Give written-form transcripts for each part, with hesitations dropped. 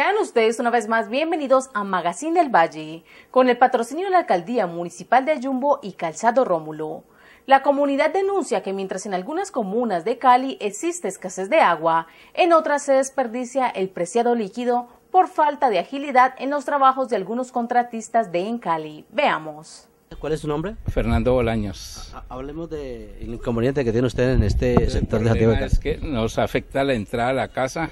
Sean ustedes una vez más bienvenidos a Magazine del Valle, con el patrocinio de la Alcaldía Municipal de Ayumbo y Calzado Rómulo. La comunidad denuncia que mientras en algunas comunas de Cali existe escasez de agua, en otras se desperdicia el preciado líquido por falta de agilidad en los trabajos de algunos contratistas de en Cali. Veamos. ¿Cuál es su nombre? Fernando Bolaños. Hablemos del inconveniente que tiene usted en este sector de Santiago de Cali. Es que nos afecta la entrada a la casa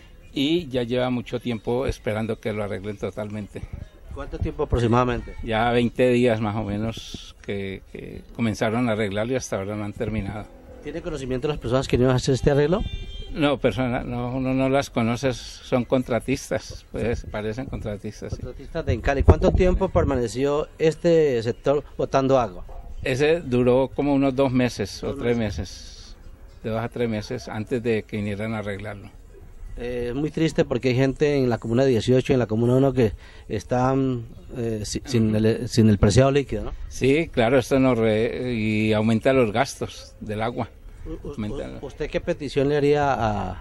y ya lleva mucho tiempo esperando que lo arreglen totalmente. ¿Cuánto tiempo aproximadamente? Ya 20 días más o menos que comenzaron a arreglarlo y hasta ahora no han terminado. ¿Tiene conocimiento de las personas que iban a hacer este arreglo? No, uno no las conoce, son contratistas, pues parecen contratistas. Sí. Contratistas de en Cali. ¿Cuánto tiempo permaneció este sector botando agua? Ese duró como unos 2 meses o 3 meses, de 2 a 3 meses antes de que vinieran a arreglarlo. Es muy triste porque hay gente en la comuna 18 y en la comuna 1 que están sin el preciado líquido, ¿no? Sí, claro, esto y aumenta los gastos del agua. ¿Usted qué petición le haría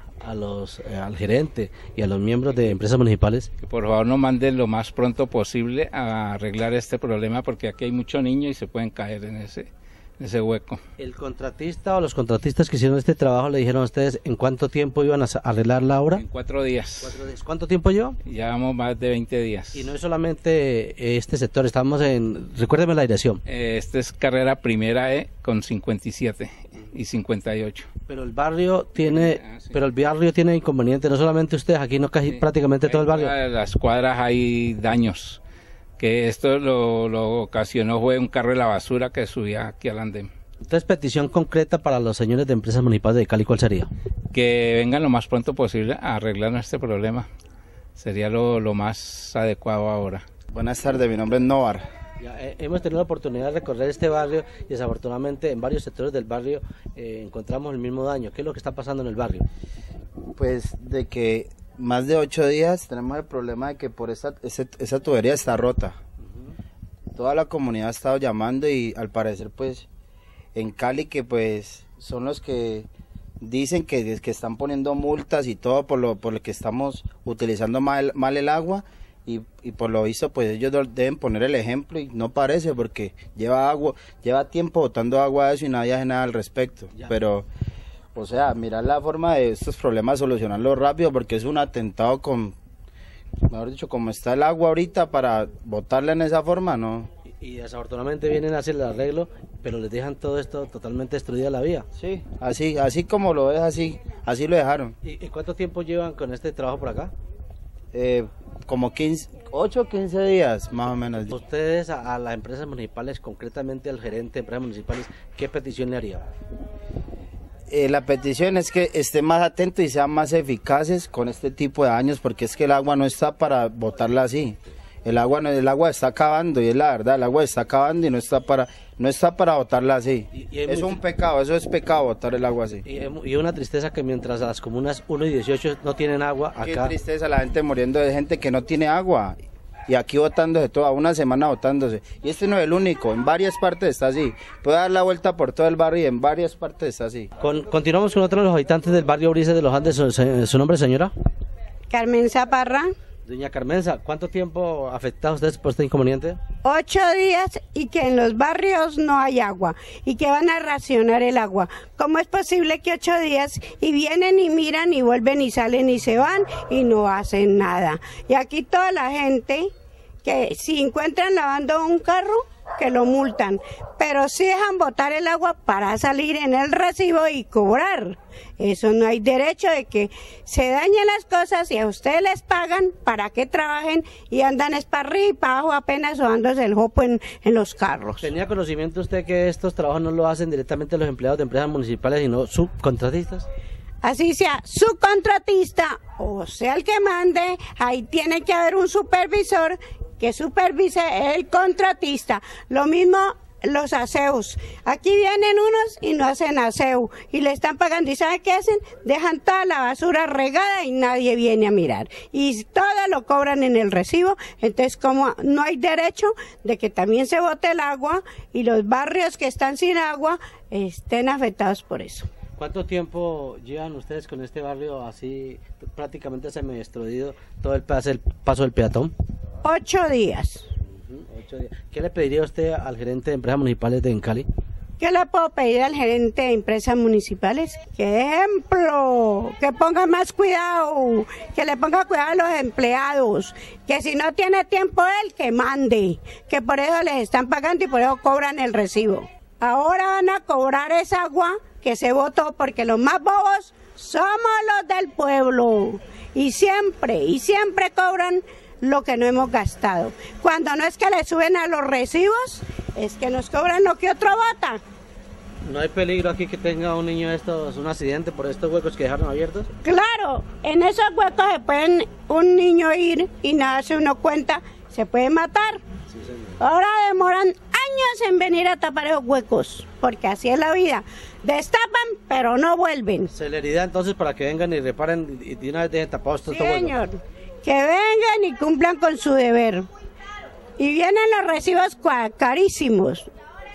al gerente y a los miembros de empresas municipales? Que por favor nos manden lo más pronto posible a arreglar este problema porque aquí hay muchos niños y se pueden caer en ese hueco. ¿El contratista o los contratistas que hicieron este trabajo le dijeron a ustedes en cuánto tiempo iban a arreglar la obra? En 4 días. 4 días. ¿Cuánto tiempo lleva? Llevamos más de 20 días. Y no es solamente este sector, estamos recuérdeme la dirección. Esta es carrera primera E con 57 y 58. Pero el barrio tiene, tiene inconvenientes, no solamente ustedes, aquí no casi prácticamente todo el barrio. En las cuadras hay daños. Que esto lo ocasionó fue un carro de la basura que subía aquí al andén. Entonces, petición concreta para los señores de empresas municipales de Cali, ¿cuál sería? Que vengan lo más pronto posible a arreglar este problema. Sería lo más adecuado ahora. Buenas tardes, mi nombre es Novar. Hemos tenido la oportunidad de recorrer este barrio y desafortunadamente en varios sectores del barrio encontramos el mismo daño. ¿Qué es lo que está pasando en el barrio? Pues de que más de 8 días tenemos el problema de que por esa tubería está rota. Toda la comunidad ha estado llamando y al parecer pues en Cali que pues son los que dicen que están poniendo multas y todo por lo que estamos utilizando mal el agua y por lo visto pues ellos deben poner el ejemplo y no parece porque lleva tiempo botando agua de eso y nadie hace nada al respecto. Pero o sea, mirar la forma de estos problemas, solucionarlo rápido, porque es un atentado mejor dicho, como está el agua ahorita, para botarla en esa forma, ¿no? Y desafortunadamente vienen a hacer el arreglo, pero les dejan todo esto totalmente destruida la vía. Sí, así como lo ves, así lo dejaron. ¿Y cuánto tiempo llevan con este trabajo por acá? Como 8 o 15 días, más o menos. Ustedes a las empresas municipales, concretamente al gerente de empresas municipales, ¿qué petición le haría? La petición es que estén más atentos y sean más eficaces con este tipo de daños, porque es que el agua no está para botarla así. El agua está acabando y es la verdad, el agua está acabando y no está para botarla así. Es un pecado, eso es pecado botar el agua así. Y una tristeza que mientras las comunas 1 y 18 no tienen agua, acá... Qué tristeza, la gente muriendo de gente que no tiene agua. Y aquí botándose toda una semana botándose. Y este no es el único, en varias partes está así. Puede dar la vuelta por todo el barrio y en varias partes está así. Continuamos con otro de los habitantes del barrio Brises de los Andes. ¿Su nombre, señora? Carmen Zaparra. Doña Carmenza, ¿cuánto tiempo afectado ustedes por este inconveniente? 8 días y que en los barrios no hay agua y que van a racionar el agua. ¿Cómo es posible que 8 días y vienen y miran y vuelven y salen y se van y no hacen nada? Y aquí toda la gente que si encuentran lavando un carro, que lo multan, pero sí dejan botar el agua para salir en el recibo y cobrar. Eso no hay derecho de que se dañen las cosas y a ustedes les pagan para que trabajen y andan es para arriba y para abajo apenas dándose el jopo en los carros. ¿Tenía conocimiento usted que estos trabajos no lo hacen directamente los empleados de empresas municipales sino subcontratistas? Así sea subcontratista o sea el que mande, ahí tiene que haber un supervisor que supervise el contratista. Lo mismo los aseos. Aquí vienen unos y no hacen aseo y le están pagando. ¿Y sabe qué hacen? Dejan toda la basura regada y nadie viene a mirar. Y todo lo cobran en el recibo. Entonces, como no hay derecho de que también se bote el agua y los barrios que están sin agua estén afectados por eso. ¿Cuánto tiempo llevan ustedes con este barrio así prácticamente semi-destruido, todo el paso del peatón? 8 días. 8 días. ¿Qué le pediría usted al gerente de empresas municipales de Cali? ¿Qué le puedo pedir al gerente de empresas municipales? ¡Qué ejemplo! Que ponga más cuidado, que le ponga cuidado a los empleados, que si no tiene tiempo él, que mande, que por eso les están pagando y por eso cobran el recibo. Ahora van a cobrar esa agua que se votó porque los más bobos somos los del pueblo y siempre cobran lo que no hemos gastado. Cuando no es que le suben a los recibos, es que nos cobran lo que otro vota. ¿No hay peligro aquí que tenga un niño un accidente por estos huecos que dejaron abiertos? Claro, en esos huecos se pueden un niño ir y nada se uno cuenta, se puede matar. Sí, señor. Ahora demoran años en venir a tapar esos huecos, porque así es la vida. Destapan, pero no vuelven. Celeridad entonces para que vengan y reparen y de una vez dejen tapados estos huecos. Señor, que vengan y cumplan con su deber. Y vienen los recibos carísimos.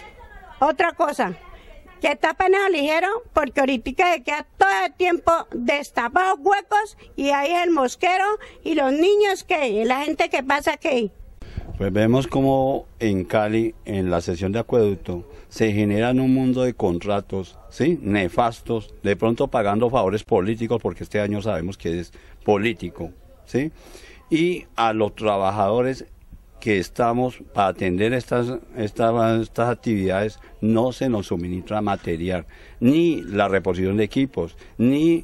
Otra cosa, que tapen el ligero, porque ahorita se queda todo el tiempo destapados huecos y ahí es el mosquero y los niños que, la gente que pasa que. Pues vemos como en Cali, en la sesión de acueducto, se generan un mundo de contratos, ¿sí? Nefastos, de pronto pagando favores políticos, porque este año sabemos que es político, ¿sí? Y a los trabajadores que estamos para atender estas actividades no se nos suministra material, ni la reposición de equipos, ni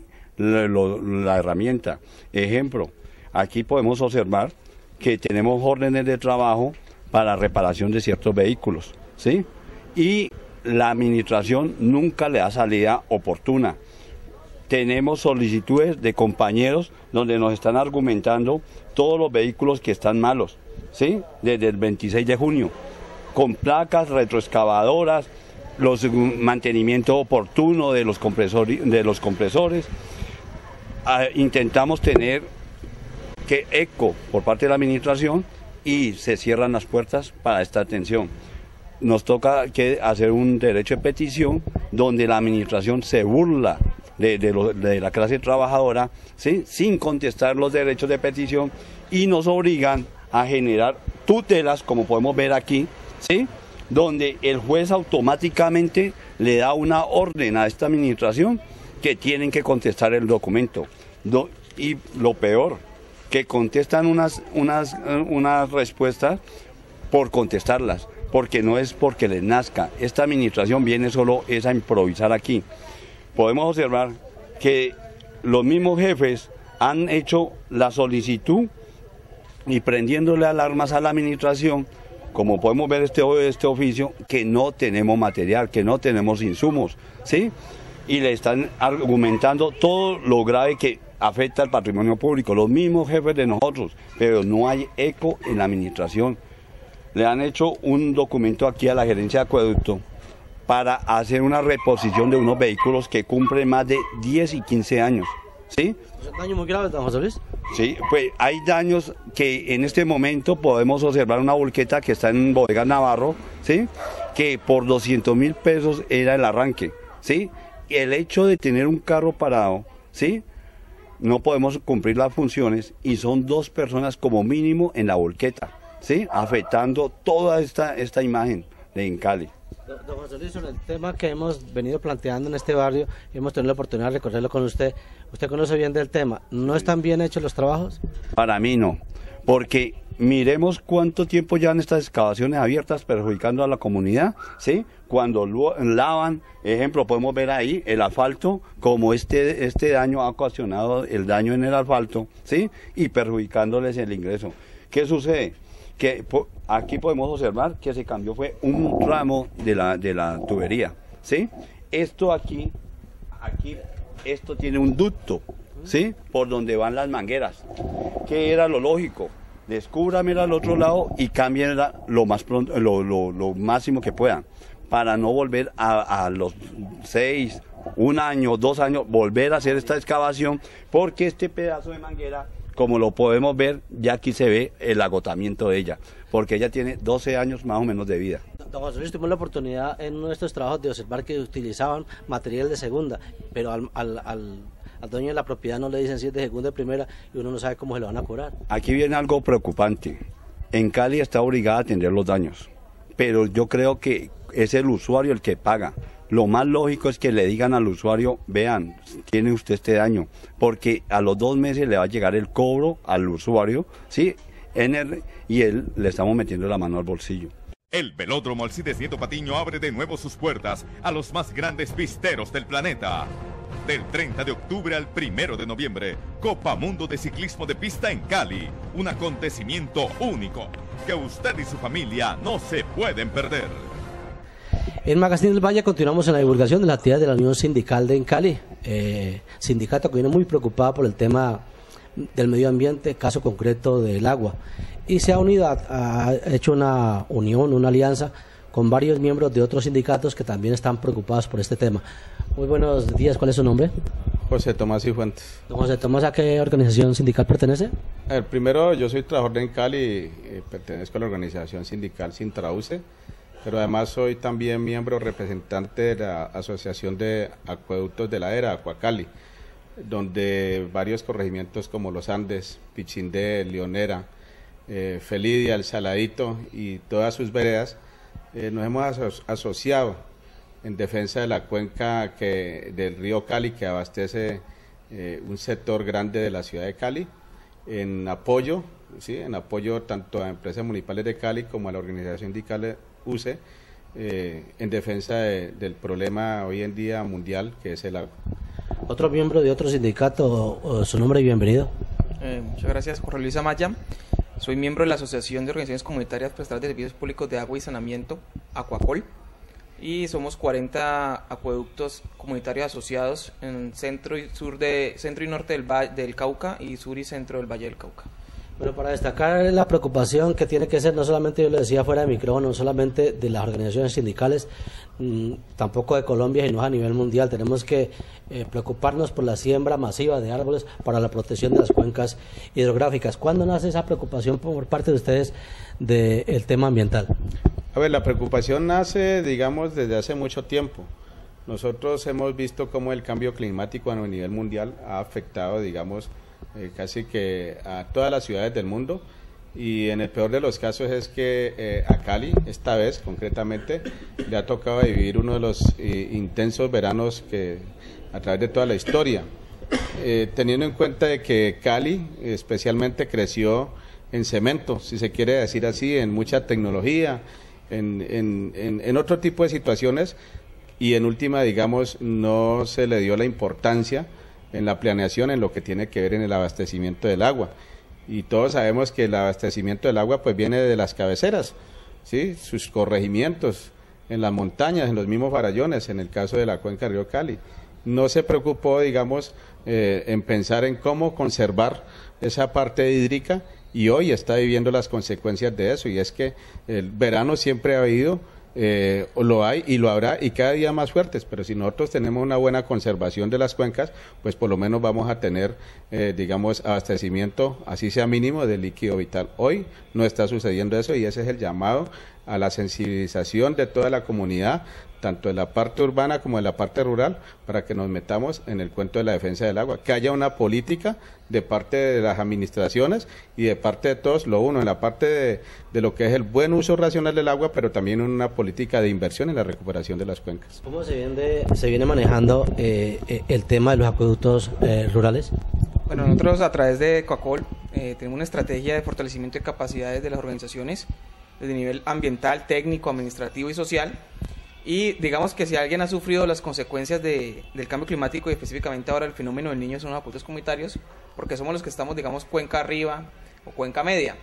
la herramienta. Ejemplo, aquí podemos observar que tenemos órdenes de trabajo para reparación de ciertos vehículos, ¿sí? Y la administración nunca le da salida oportuna. Tenemos solicitudes de compañeros donde nos están argumentando todos los vehículos que están malos, ¿sí? Desde el 26 de junio, con placas, retroexcavadoras, mantenimiento oportuno de los compresores. Intentamos tener eco por parte de la administración y se cierran las puertas para esta atención. Nos toca hacer un derecho de petición donde la administración se burla de la clase trabajadora, ¿sí? Sin contestar los derechos de petición y nos obligan a generar tutelas, como podemos ver aquí, ¿sí? Donde el juez automáticamente le da una orden a esta administración que tienen que contestar el documento. Y lo peor, que contestan unas respuestas por contestarlas, porque no es porque les nazca. Esta administración viene solo a improvisar aquí. Podemos observar que los mismos jefes han hecho la solicitud y prendiéndole alarmas a la administración, como podemos ver este oficio, que no tenemos material, que no tenemos insumos, ¿sí? Y le están argumentando todo lo grave que afecta al patrimonio público, los mismos jefes de nosotros, pero no hay eco en la administración. Le han hecho un documento aquí a la gerencia de acueducto para hacer una reposición de unos vehículos que cumplen más de 10 y 15 años, ¿sí? ¿Son daños muy graves, don José Luis? Sí, pues hay daños que en este momento podemos observar una volqueta que está en Bodega Navarro, ¿sí? Que por 200.000 pesos era el arranque, ¿sí? Y el hecho de tener un carro parado, ¿sí? No podemos cumplir las funciones y son 2 personas como mínimo en la volqueta, ¿sí? Afectando toda esta imagen de Cali. Don José Luis, sobre el tema que hemos venido planteando en este barrio, hemos tenido la oportunidad de recorrerlo con usted. Usted conoce bien del tema. ¿No están bien hechos los trabajos? Para mí no, porque miremos cuánto tiempo llevan estas excavaciones abiertas perjudicando a la comunidad, ¿sí? Cuando lavan, ejemplo, podemos ver ahí el asfalto, como este daño ha ocasionado el daño en el asfalto, ¿sí? Y perjudicándoles el ingreso. ¿Qué sucede? Que aquí podemos observar que se cambió fue un tramo de la tubería, ¿sí? Esto aquí esto tiene un ducto, ¿sí? Por donde van las mangueras. ¿Qué era lo lógico? Descúbramela al otro lado y cámbienla lo más pronto, lo máximo que puedan, para no volver a los 6, 1 año, 2 años, volver a hacer esta excavación, porque este pedazo de manguera, como lo podemos ver, ya aquí se ve el agotamiento de ella, porque ella tiene 12 años más o menos de vida. Don José Luis, tuvimos la oportunidad en nuestros trabajos de observar que utilizaban material de segunda, pero al dueño de la propiedad no le dicen si es de segunda o de primera y uno no sabe cómo se lo van a cobrar. Aquí viene algo preocupante. En Cali está obligada a atender los daños, pero yo creo que es el usuario el que paga. Lo más lógico es que le digan al usuario, vean, tiene usted este daño, porque a los 2 meses le va a llegar el cobro al usuario, ¿sí? Y él le estamos metiendo la mano al bolsillo. El Velódromo Alcides Nieto Patiño abre de nuevo sus puertas a los más grandes pisteros del planeta. Del 30 de octubre al 1 de noviembre, Copa Mundo de Ciclismo de Pista en Cali. Un acontecimiento único que usted y su familia no se pueden perder. En Magazine del Valle continuamos en la divulgación de la actividad de la Unión Sindical de Cali, sindicato que viene muy preocupado por el tema del medio ambiente, caso concreto del agua, y se ha unido, ha hecho una unión, una alianza con varios miembros de otros sindicatos que también están preocupados por este tema. Muy buenos días, ¿cuál es su nombre? José Tomás Cifuentes. Don José Tomás, ¿a qué organización sindical pertenece? Primero, yo soy trabajador en Cali, pertenezco a la organización sindical Sintrauce, pero además soy también miembro representante de la Asociación de Acueductos de la Era, Acuacali, donde varios corregimientos como Los Andes, Pichindé, Leonera, Felidia, El Saladito y todas sus veredas nos hemos asociado en defensa de la cuenca del río Cali, que abastece un sector grande de la ciudad de Cali, en apoyo, ¿sí? En apoyo tanto a empresas municipales de Cali como a la organización sindical UCE, en defensa del problema hoy en día mundial que es el agua. Otro miembro de otro sindicato, su nombre y bienvenido. Muchas gracias, Jorge Luis Amaya. Soy miembro de la Asociación de Organizaciones Comunitarias Prestadoras de Servicios Públicos de Agua y Saneamiento, Acuacol, y somos 40 acueductos comunitarios asociados en centro y norte del Cauca y sur y centro del Valle del Cauca. Bueno, para destacar la preocupación que tiene que ser, no solamente, yo lo decía fuera de micrófono, no solamente de las organizaciones sindicales, tampoco de Colombia, sino a nivel mundial. Tenemos que preocuparnos por la siembra masiva de árboles para la protección de las cuencas hidrográficas. ¿Cuándo nace esa preocupación por parte de ustedes del tema ambiental? A ver, la preocupación nace, digamos, desde hace mucho tiempo. Nosotros hemos visto cómo el cambio climático a nivel mundial ha afectado, digamos, casi que a todas las ciudades del mundo, y en el peor de los casos es que a Cali, esta vez concretamente, le ha tocado vivir uno de los intensos veranos que a través de toda la historia, teniendo en cuenta de que Cali especialmente creció en cemento, si se quiere decir así, en mucha tecnología, en otro tipo de situaciones, y en última, digamos, no se le dio la importancia en la planeación en lo que tiene que ver en el abastecimiento del agua. Y todos sabemos que el abastecimiento del agua pues viene de las cabeceras, ¿sí? Sus corregimientos, en las montañas, en los mismos farallones, en el caso de la cuenca del río Cali. No se preocupó, digamos, en pensar en cómo conservar esa parte hídrica, y hoy está viviendo las consecuencias de eso, y es que el verano siempre ha habido, lo hay y lo habrá, y cada día más fuertes, pero si nosotros tenemos una buena conservación de las cuencas, pues por lo menos vamos a tener, digamos, abastecimiento, así sea mínimo, de líquido vital. Hoy no está sucediendo eso, y ese es el llamado a la sensibilización de toda la comunidad, tanto de la parte urbana como de la parte rural, para que nos metamos en el cuento de la defensa del agua, que haya una política de parte de las administraciones y de parte de todos, lo uno, en la parte de lo que es el buen uso racional del agua, pero también una política de inversión en la recuperación de las cuencas. ¿Cómo se viene manejando el tema de los acueductos rurales? Bueno, nosotros a través de Coacol tenemos una estrategia de fortalecimiento de capacidades de las organizaciones desde nivel ambiental, técnico, administrativo y social. Y digamos que si alguien ha sufrido las consecuencias del cambio climático, y específicamente ahora el fenómeno del Niño, son los acueductos comunitarios, porque somos los que estamos, digamos, cuenca arriba o cuenca media.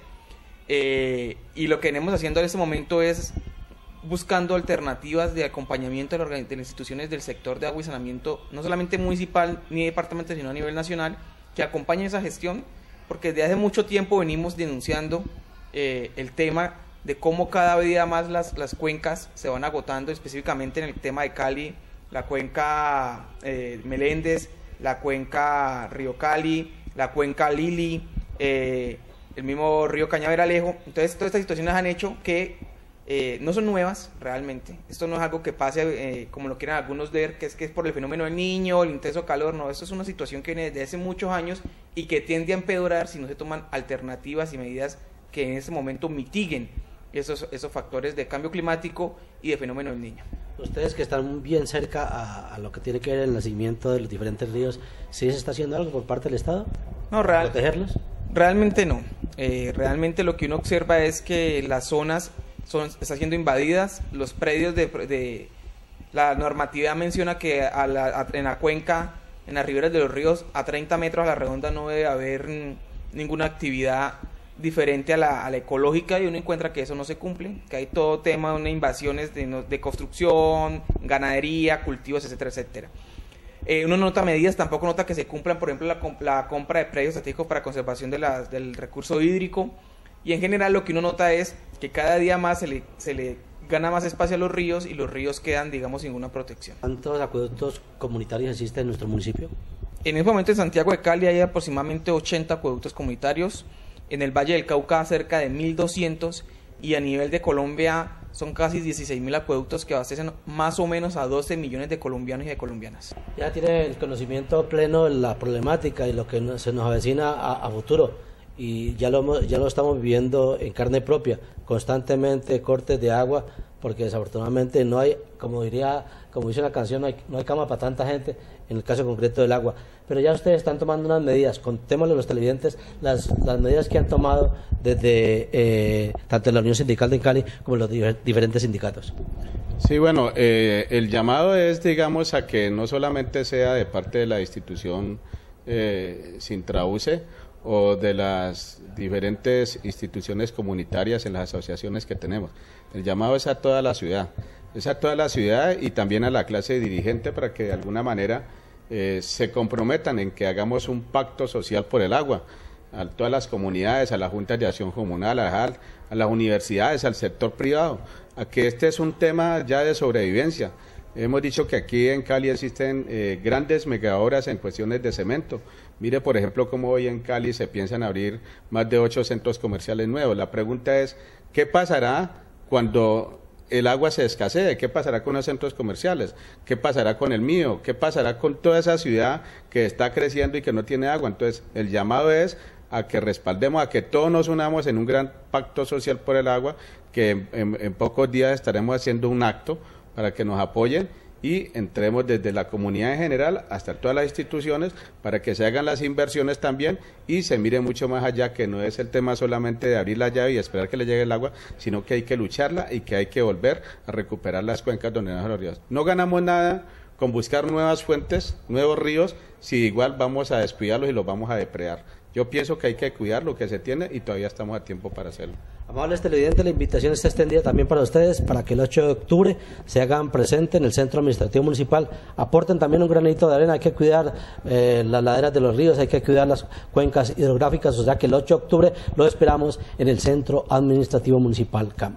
Y lo que venimos haciendo en este momento es buscando alternativas de acompañamiento de las instituciones del sector de agua y saneamiento, no solamente municipal ni departamental, sino a nivel nacional, que acompañen esa gestión, porque desde hace mucho tiempo venimos denunciando el tema de cómo cada día más las cuencas se van agotando, específicamente en el tema de Cali, la cuenca Meléndez, la cuenca Río Cali, la cuenca Lili, el mismo río Cañaveralejo. Entonces todas estas situaciones han hecho que no son nuevas realmente. Esto no es algo que pase como lo quieran algunos ver, que es por el fenómeno del Niño, el intenso calor. No, esto es una situación que viene desde hace muchos años y que tiende a empeorar si no se toman alternativas y medidas que en este momento mitiguen esos factores de cambio climático y de fenómeno del Niño. Ustedes que están bien cerca a lo que tiene que ver el nacimiento de los diferentes ríos, ¿sí se está haciendo algo por parte del Estado? No, ¿protegerlos? Realmente no. Realmente lo que uno observa es que las zonas están siendo invadidas, los predios de la normatividad menciona que en la cuenca, en las riberas de los ríos, a 30 metros a la redonda no debe haber ninguna actividad diferente a la ecológica, y uno encuentra que eso no se cumple, que hay todo tema de invasiones de construcción, ganadería, cultivos, etcétera, etcétera. Uno nota medidas, tampoco nota que se cumplan, por ejemplo, la compra de predios estratégicos para conservación del recurso hídrico, y en general lo que uno nota es que cada día más se le gana más espacio a los ríos y los ríos quedan, digamos, sin ninguna protección. ¿Cuántos acueductos comunitarios existen en nuestro municipio? En este momento en Santiago de Cali hay aproximadamente 80 acueductos comunitarios, en el Valle del Cauca cerca de 1.200, y a nivel de Colombia son casi 16.000 acueductos que abastecen más o menos a 12 millones de colombianos y de colombianas. Ya tiene el conocimiento pleno de la problemática y lo que se nos avecina a futuro, y ya lo estamos viviendo en carne propia, constantemente cortes de agua, porque desafortunadamente no hay, como dice la canción, no hay cama para tanta gente, en el caso concreto del agua. Pero ya ustedes están tomando unas medidas, contémosle a los televidentes las medidas que han tomado desde tanto la Unión Sindical de Cali como los diferentes sindicatos. Sí, bueno, el llamado es, digamos, a que no solamente sea de parte de la institución Sintrauce o de las diferentes instituciones comunitarias en las asociaciones que tenemos. El llamado es a toda la ciudad, y también a la clase dirigente, para que de alguna manera se comprometan en que hagamos un pacto social por el agua, a todas las comunidades, a las juntas de acción comunal, a las universidades, al sector privado, a que este es un tema ya de sobrevivencia. Hemos dicho que aquí en Cali existen grandes megaobras en cuestiones de cemento. Mire, por ejemplo, cómo hoy en Cali se piensan abrir más de 8 centros comerciales nuevos. La pregunta es, ¿qué pasará cuando el agua se escasee? ¿Qué pasará con los centros comerciales? ¿Qué pasará con el mío? ¿Qué pasará con toda esa ciudad que está creciendo y que no tiene agua? Entonces, el llamado es a que respaldemos, a que todos nos unamos en un gran pacto social por el agua, que en pocos días estaremos haciendo un acto para que nos apoyen y entremos desde la comunidad en general hasta todas las instituciones para que se hagan las inversiones también y se mire mucho más allá, que no es el tema solamente de abrir la llave y esperar que le llegue el agua, sino que hay que lucharla y que hay que volver a recuperar las cuencas donde nacen los ríos. No ganamos nada con buscar nuevas fuentes, nuevos ríos, si igual vamos a descuidarlos y los vamos a depredar. Yo pienso que hay que cuidar lo que se tiene y todavía estamos a tiempo para hacerlo. Amables televidentes, la invitación está extendida también para ustedes, para que el 8 de octubre se hagan presente en el Centro Administrativo Municipal. Aporten también un granito de arena. Hay que cuidar las laderas de los ríos, hay que cuidar las cuencas hidrográficas, o sea que el 8 de octubre lo esperamos en el Centro Administrativo Municipal CAM.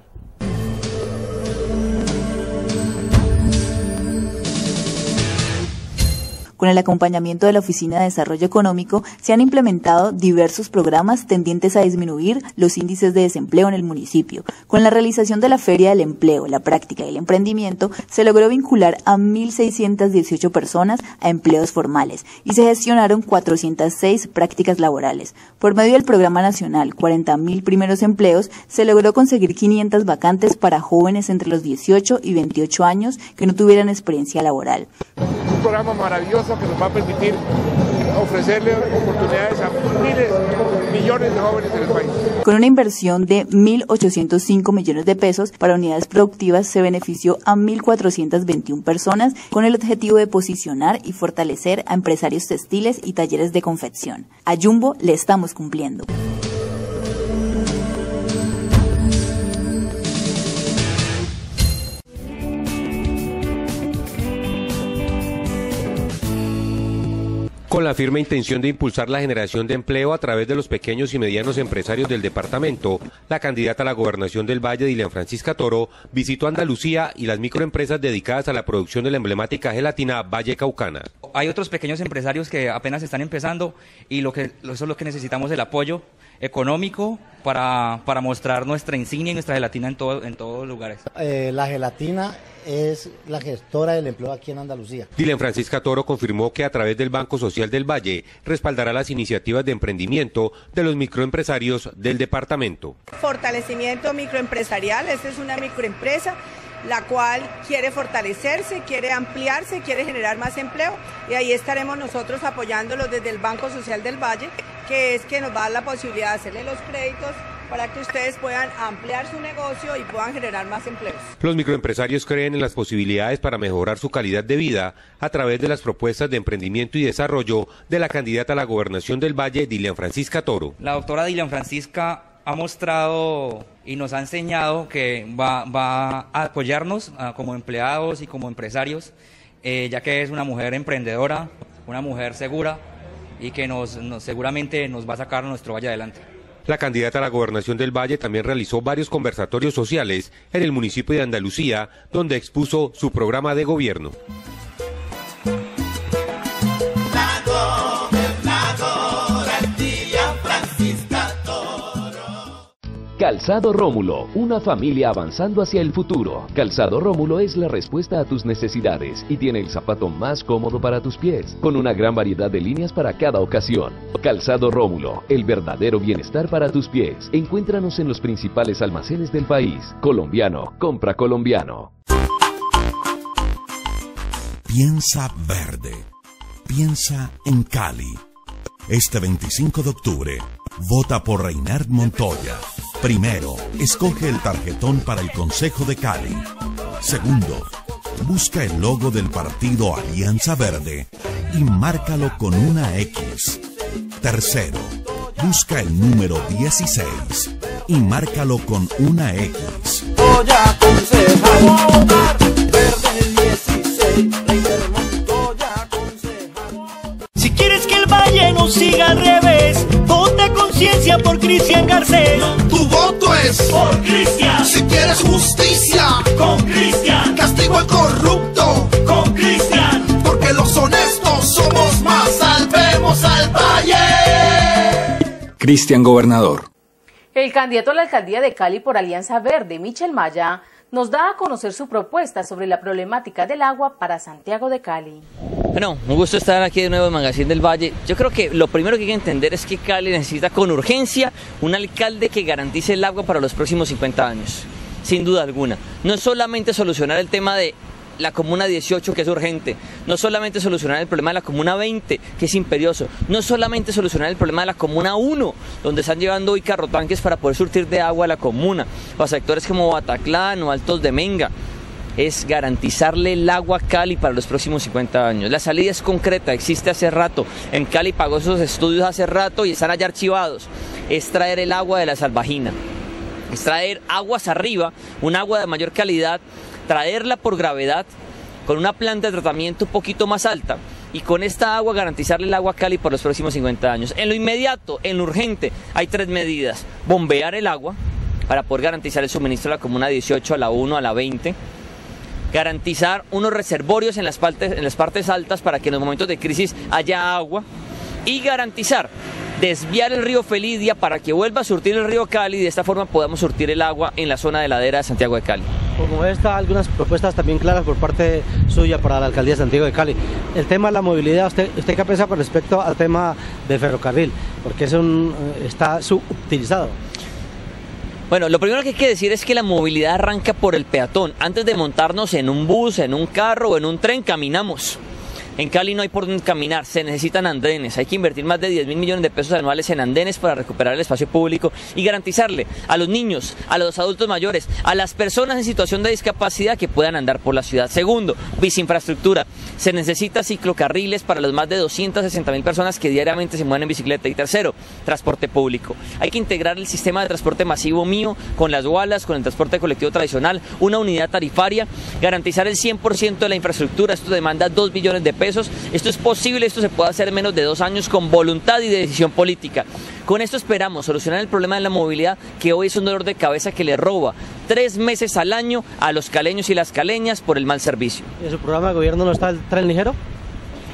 Con el acompañamiento de la Oficina de Desarrollo Económico, se han implementado diversos programas tendientes a disminuir los índices de desempleo en el municipio. Con la realización de la Feria del Empleo, la Práctica y el Emprendimiento, se logró vincular a 1.618 personas a empleos formales y se gestionaron 406 prácticas laborales. Por medio del Programa Nacional 40.000 Primeros Empleos, se logró conseguir 500 vacantes para jóvenes entre los 18 y 28 años que no tuvieran experiencia laboral. Un programa maravilloso que nos va a permitir ofrecerle oportunidades a miles, millones de jóvenes en el país. Con una inversión de 1.805 millones de pesos para unidades productivas, se benefició a 1.421 personas con el objetivo de posicionar y fortalecer a empresarios textiles y talleres de confección. A Jumbo le estamos cumpliendo. Con la firme intención de impulsar la generación de empleo a través de los pequeños y medianos empresarios del departamento, la candidata a la gobernación del Valle, Dilian Francisca Toro, visitó Andalucía y las microempresas dedicadas a la producción de la emblemática gelatina Valle Caucana. hay otros pequeños empresarios que apenas están empezando y eso es lo que necesitamos, el apoyo económico para mostrar nuestra insignia y nuestra gelatina en todos los lugares. La gelatina es la gestora del empleo aquí en Andalucía. Dilen Francisca Toro confirmó que a través del Banco Social del Valle respaldará las iniciativas de emprendimiento de los microempresarios del departamento. Fortalecimiento microempresarial, esta es una microempresa la cual quiere fortalecerse, quiere ampliarse, quiere generar más empleo y ahí estaremos nosotros apoyándolos desde el Banco Social del Valle, que es que nos va a dar la posibilidad de hacerle los créditos para que ustedes puedan ampliar su negocio y puedan generar más empleos. Los microempresarios creen en las posibilidades para mejorar su calidad de vida a través de las propuestas de emprendimiento y desarrollo de la candidata a la gobernación del Valle, Dilen Francisca Toro. La doctora Dilen Francisca ha mostrado y nos ha enseñado que va a apoyarnos como empleados y como empresarios, ya que es una mujer emprendedora, una mujer segura y que seguramente nos va a sacar nuestro valle adelante. La candidata a la gobernación del Valle también realizó varios conversatorios sociales en el municipio de Andalucía, donde expuso su programa de gobierno. Calzado Rómulo, una familia avanzando hacia el futuro. Calzado Rómulo es la respuesta a tus necesidades y tiene el zapato más cómodo para tus pies, con una gran variedad de líneas para cada ocasión. Calzado Rómulo, el verdadero bienestar para tus pies. Encuéntranos en los principales almacenes del país. Colombiano, compra colombiano. Piensa verde. Piensa en Cali. Este 25 de octubre, vota por Reinhard Montoya. Primero, escoge el tarjetón para el Consejo de Cali. Segundo, busca el logo del partido Alianza Verde y márcalo con una X. Tercero, busca el número 16 y márcalo con una X. Montoya, concejal, verde 16, Reinhard Montoya, concejal. Si quieres que el Valle no siga al revés, vota conciencia por Cristian Garcés. Tu voto es por Cristian. Si quieres justicia, con Cristian. Castigo al corrupto, con Cristian. Porque los honestos somos más. Salvemos al Valle. Cristian Gobernador. El candidato a la alcaldía de Cali por Alianza Verde, Michel Maya, nos da a conocer su propuesta sobre la problemática del agua para Santiago de Cali. Bueno, un gusto estar aquí de nuevo en Magazine del Valle. Yo creo que lo primero que hay que entender es que Cali necesita con urgencia un alcalde que garantice el agua para los próximos 50 años, sin duda alguna. No es solamente solucionar el tema de la Comuna 18, que es urgente, no solamente solucionar el problema de la Comuna 20, que es imperioso, no solamente solucionar el problema de la Comuna 1, donde están llevando hoy carrotanques para poder surtir de agua a la comuna, o a sectores como Bataclán o Altos de Menga. Es garantizarle el agua a Cali para los próximos 50 años. La salida es concreta, existe hace rato. En Cali pagó esos estudios hace rato y están allá archivados. Es traer el agua de la Salvajina. Es traer aguas arriba, un agua de mayor calidad, traerla por gravedad, con una planta de tratamiento un poquito más alta. Y con esta agua garantizarle el agua a Cali por los próximos 50 años. En lo inmediato, en lo urgente, hay 3 medidas. Bombear el agua para poder garantizar el suministro a la Comuna 18, a la 1, a la 20. Garantizar unos reservorios en las partes altas para que en los momentos de crisis haya agua y garantizar desviar el río Felidia para que vuelva a surtir el río Cali y de esta forma podamos surtir el agua en la zona de ladera de Santiago de Cali. Como esta, algunas propuestas también claras por parte suya para la alcaldía de Santiago de Cali. El tema de la movilidad, ¿usted qué piensa con respecto al tema del ferrocarril? Porque está subutilizado. Bueno, lo primero que hay que decir es que la movilidad arranca por el peatón. Antes de montarnos en un bus, en un carro o en un tren, caminamos. En Cali no hay por dónde caminar, se necesitan andenes, hay que invertir más de 10.000 millones de pesos anuales en andenes para recuperar el espacio público y garantizarle a los niños, a los adultos mayores, a las personas en situación de discapacidad que puedan andar por la ciudad. Segundo, biciinfraestructura, se necesita ciclocarriles para las más de 260.000 personas que diariamente se mueven en bicicleta. Y tercero, transporte público, hay que integrar el sistema de transporte masivo mío con las gualas, con el transporte colectivo tradicional, una unidad tarifaria, garantizar el 100% de la infraestructura. Esto demanda 2 billones de pesos. Esto es posible, esto se puede hacer en menos de 2 años con voluntad y decisión política. Con esto esperamos solucionar el problema de la movilidad, que hoy es un dolor de cabeza que le roba 3 meses al año a los caleños y las caleñas por el mal servicio. ¿En su programa de gobierno no está el tren ligero?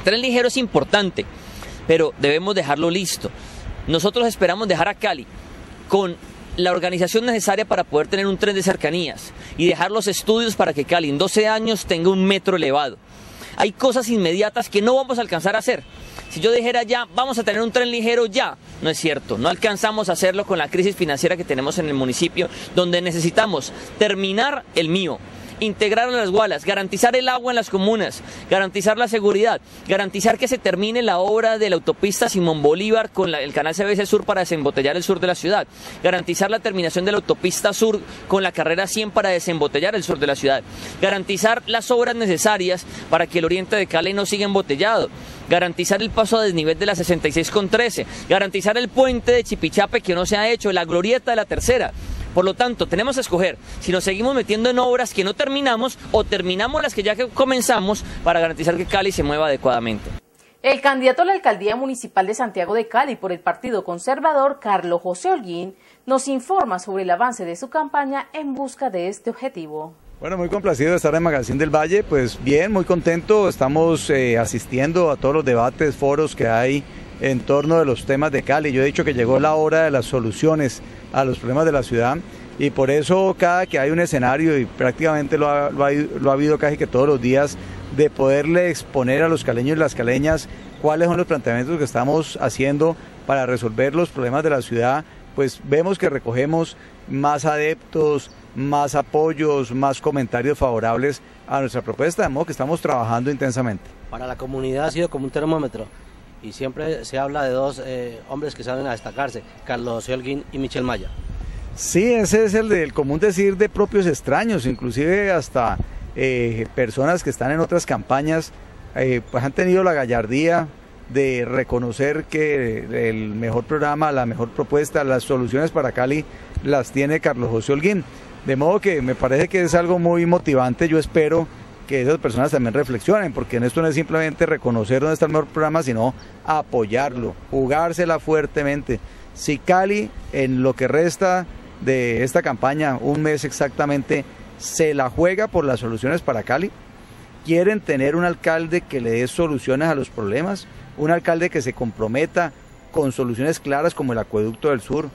tren ligero es importante, pero debemos dejarlo listo. Nosotros esperamos dejar a Cali con la organización necesaria para poder tener un tren de cercanías y dejar los estudios para que Cali en 12 años tenga un metro elevado. Hay cosas inmediatas que no vamos a alcanzar a hacer. Si yo dijera ya, vamos a tener un tren ligero ya, no es cierto. No alcanzamos a hacerlo con la crisis financiera que tenemos en el municipio, donde necesitamos terminar el mío, integrar a las Gualas, garantizar el agua en las comunas, garantizar la seguridad, garantizar que se termine la obra de la autopista Simón Bolívar con el canal CBC Sur para desembotellar el sur de la ciudad, garantizar la terminación de la autopista sur con la carrera 100 para desembotellar el sur de la ciudad, garantizar las obras necesarias para que el oriente de Cali no siga embotellado, garantizar el paso a desnivel de la 66 con 13, garantizar el puente de Chipichape que no se ha hecho, la glorieta de la tercera. Por lo tanto, tenemos que escoger si nos seguimos metiendo en obras que no terminamos o terminamos las que ya comenzamos para garantizar que Cali se mueva adecuadamente. El candidato a la alcaldía municipal de Santiago de Cali por el Partido Conservador, Carlos José Holguín, nos informa sobre el avance de su campaña en busca de este objetivo. Bueno, muy complacido de estar en Magazine del Valle, pues bien, muy contento, estamos asistiendo a todos los debates, foros que hay en torno de los temas de Cali. Yo he dicho que llegó la hora de las soluciones a los problemas de la ciudad y por eso cada que hay un escenario, y prácticamente lo ha habido casi que todos los días, de poderle exponer a los caleños y las caleñas cuáles son los planteamientos que estamos haciendo para resolver los problemas de la ciudad, pues vemos que recogemos más adeptos, más apoyos, más comentarios favorables a nuestra propuesta, de modo que estamos trabajando intensamente. Para la comunidad ha sido como un termómetro y siempre se habla de dos hombres que salen a destacarse, Carlos José Holguín y Michel Maya. Sí, ese es el del común decir de propios extraños, inclusive hasta personas que están en otras campañas, pues han tenido la gallardía de reconocer que el mejor programa, la mejor propuesta, las soluciones para Cali las tiene Carlos José Holguín. De modo que me parece que es algo muy motivante. Yo espero que esas personas también reflexionen, porque en esto no es simplemente reconocer dónde está el mejor programa, sino apoyarlo, jugársela fuertemente. Si Cali, en lo que resta de esta campaña, un mes exactamente, se la juega por las soluciones para Cali, quieren tener un alcalde que le dé soluciones a los problemas, un alcalde que se comprometa con soluciones claras como el acueducto del sur,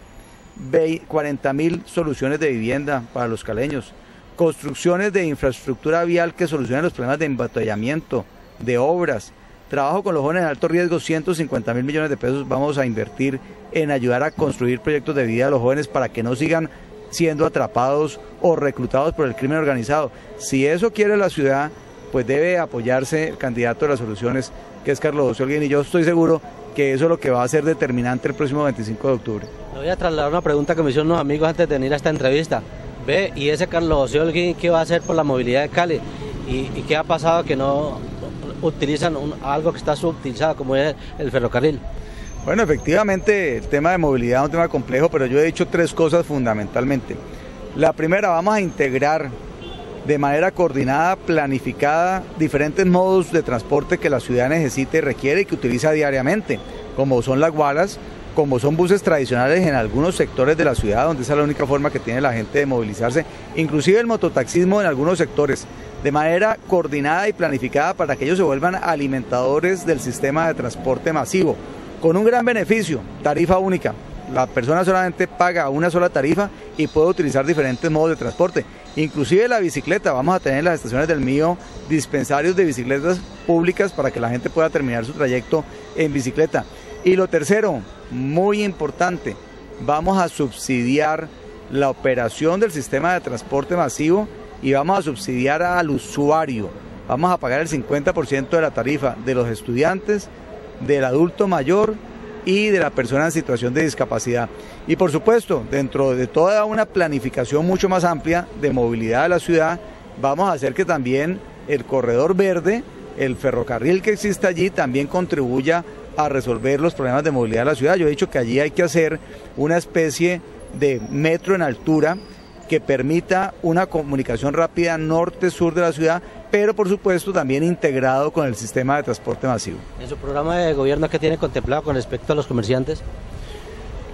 40.000 soluciones de vivienda para los caleños, construcciones de infraestructura vial que solucionen los problemas de embotellamiento, de obras, trabajo con los jóvenes en alto riesgo, 150.000 millones de pesos vamos a invertir en ayudar a construir proyectos de vida a los jóvenes para que no sigan siendo atrapados o reclutados por el crimen organizado. Si eso quiere la ciudad, pues debe apoyarse el candidato de las soluciones, que es Carlos José Holguín, y yo estoy seguro que eso es lo que va a ser determinante el próximo 25 de octubre. Le voy a trasladar una pregunta que me hicieron unos amigos antes de venir a esta entrevista. Ve, ¿y ese Carlos José Holguín qué va a hacer por la movilidad de Cali? ¿Y qué ha pasado que no utilizan algo que está subutilizado como es el ferrocarril? Bueno, efectivamente el tema de movilidad es un tema complejo, pero yo he dicho tres cosas fundamentalmente. La primera, vamos a integrar de manera coordinada, planificada, diferentes modos de transporte que la ciudad necesite, requiere y que utiliza diariamente, como son las gualas, como son buses tradicionales en algunos sectores de la ciudad, donde esa es la única forma que tiene la gente de movilizarse, inclusive el mototaxismo en algunos sectores, de manera coordinada y planificada para que ellos se vuelvan alimentadores del sistema de transporte masivo, con un gran beneficio, tarifa única. La persona solamente paga una sola tarifa y puede utilizar diferentes modos de transporte. Inclusive la bicicleta, vamos a tener en las estaciones del Mío dispensarios de bicicletas públicas para que la gente pueda terminar su trayecto en bicicleta. Y lo tercero, muy importante, vamos a subsidiar la operación del sistema de transporte masivo y vamos a subsidiar al usuario. Vamos a pagar el 50% de la tarifa de los estudiantes, del adulto mayor y de la persona en situación de discapacidad. Y por supuesto, dentro de toda una planificación mucho más amplia de movilidad de la ciudad, vamos a hacer que también el corredor verde, el ferrocarril que existe allí, también contribuya a resolver los problemas de movilidad de la ciudad. Yo he dicho que allí hay que hacer una especie de metro en altura que permita una comunicación rápida norte-sur de la ciudad, pero por supuesto también integrado con el sistema de transporte masivo. ¿En su programa de gobierno qué tiene contemplado con respecto a los comerciantes?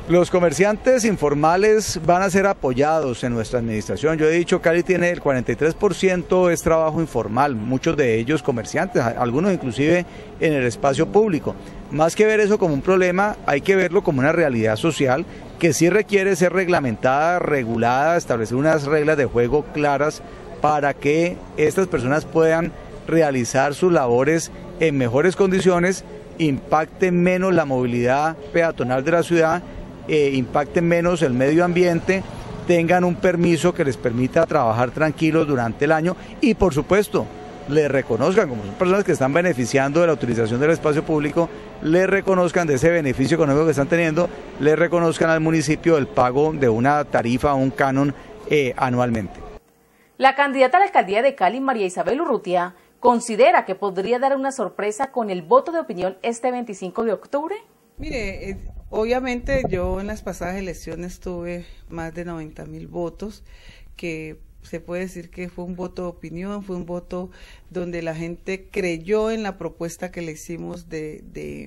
Los comerciantes informales van a ser apoyados en nuestra administración. Yo he dicho, Cali tiene el 43% es trabajo informal, muchos de ellos comerciantes, algunos inclusive en el espacio público. Más que ver eso como un problema, hay que verlo como una realidad social que sí requiere ser reglamentada, regulada, establecer unas reglas de juego claras para que estas personas puedan realizar sus labores en mejores condiciones, impacten menos la movilidad peatonal de la ciudad, impacten menos el medio ambiente, tengan un permiso que les permita trabajar tranquilos durante el año y por supuesto les reconozcan, como son personas que están beneficiando de la utilización del espacio público, les reconozcan de ese beneficio económico que están teniendo, les reconozcan al municipio el pago de una tarifa o un canon anualmente. La candidata a la alcaldía de Cali, María Isabel Urrutia, considera que podría dar una sorpresa con el voto de opinión este 25 de octubre. Mire, obviamente yo en las pasadas elecciones tuve más de 90.000 votos, que se puede decir que fue un voto de opinión, fue un voto donde la gente creyó en la propuesta que le hicimos de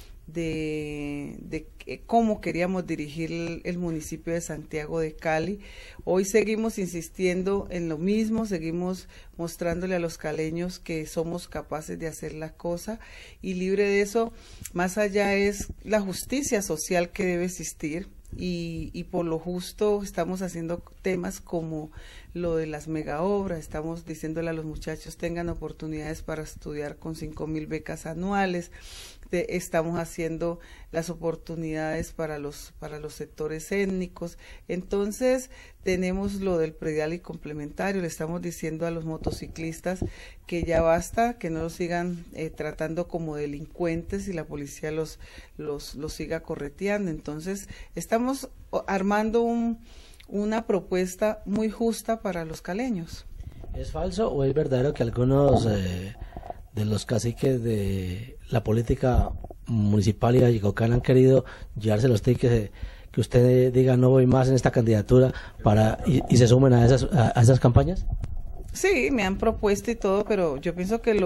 cómo queríamos dirigir el municipio de Santiago de Cali. Hoy seguimos insistiendo en lo mismo, seguimos mostrándole a los caleños que somos capaces de hacer la cosa, y libre de eso, más allá es la justicia social que debe existir. Y por lo justo estamos haciendo temas como lo de las mega obras, estamos diciéndole a los muchachos tengan oportunidades para estudiar con 5.000 becas anuales, estamos haciendo las oportunidades para los sectores étnicos. Entonces tenemos lo del predial y complementario, le estamos diciendo a los motociclistas que ya basta, que no los sigan tratando como delincuentes y la policía los siga correteando. Entonces estamos armando una propuesta muy justa para los caleños. ¿Es falso o es verdadero que algunos de los caciques de la política municipal y vallecaucana han querido llevarse los tickets que usted diga no voy más en esta candidatura y se sumen a esas campañas? Sí, me han propuesto y todo, pero yo pienso que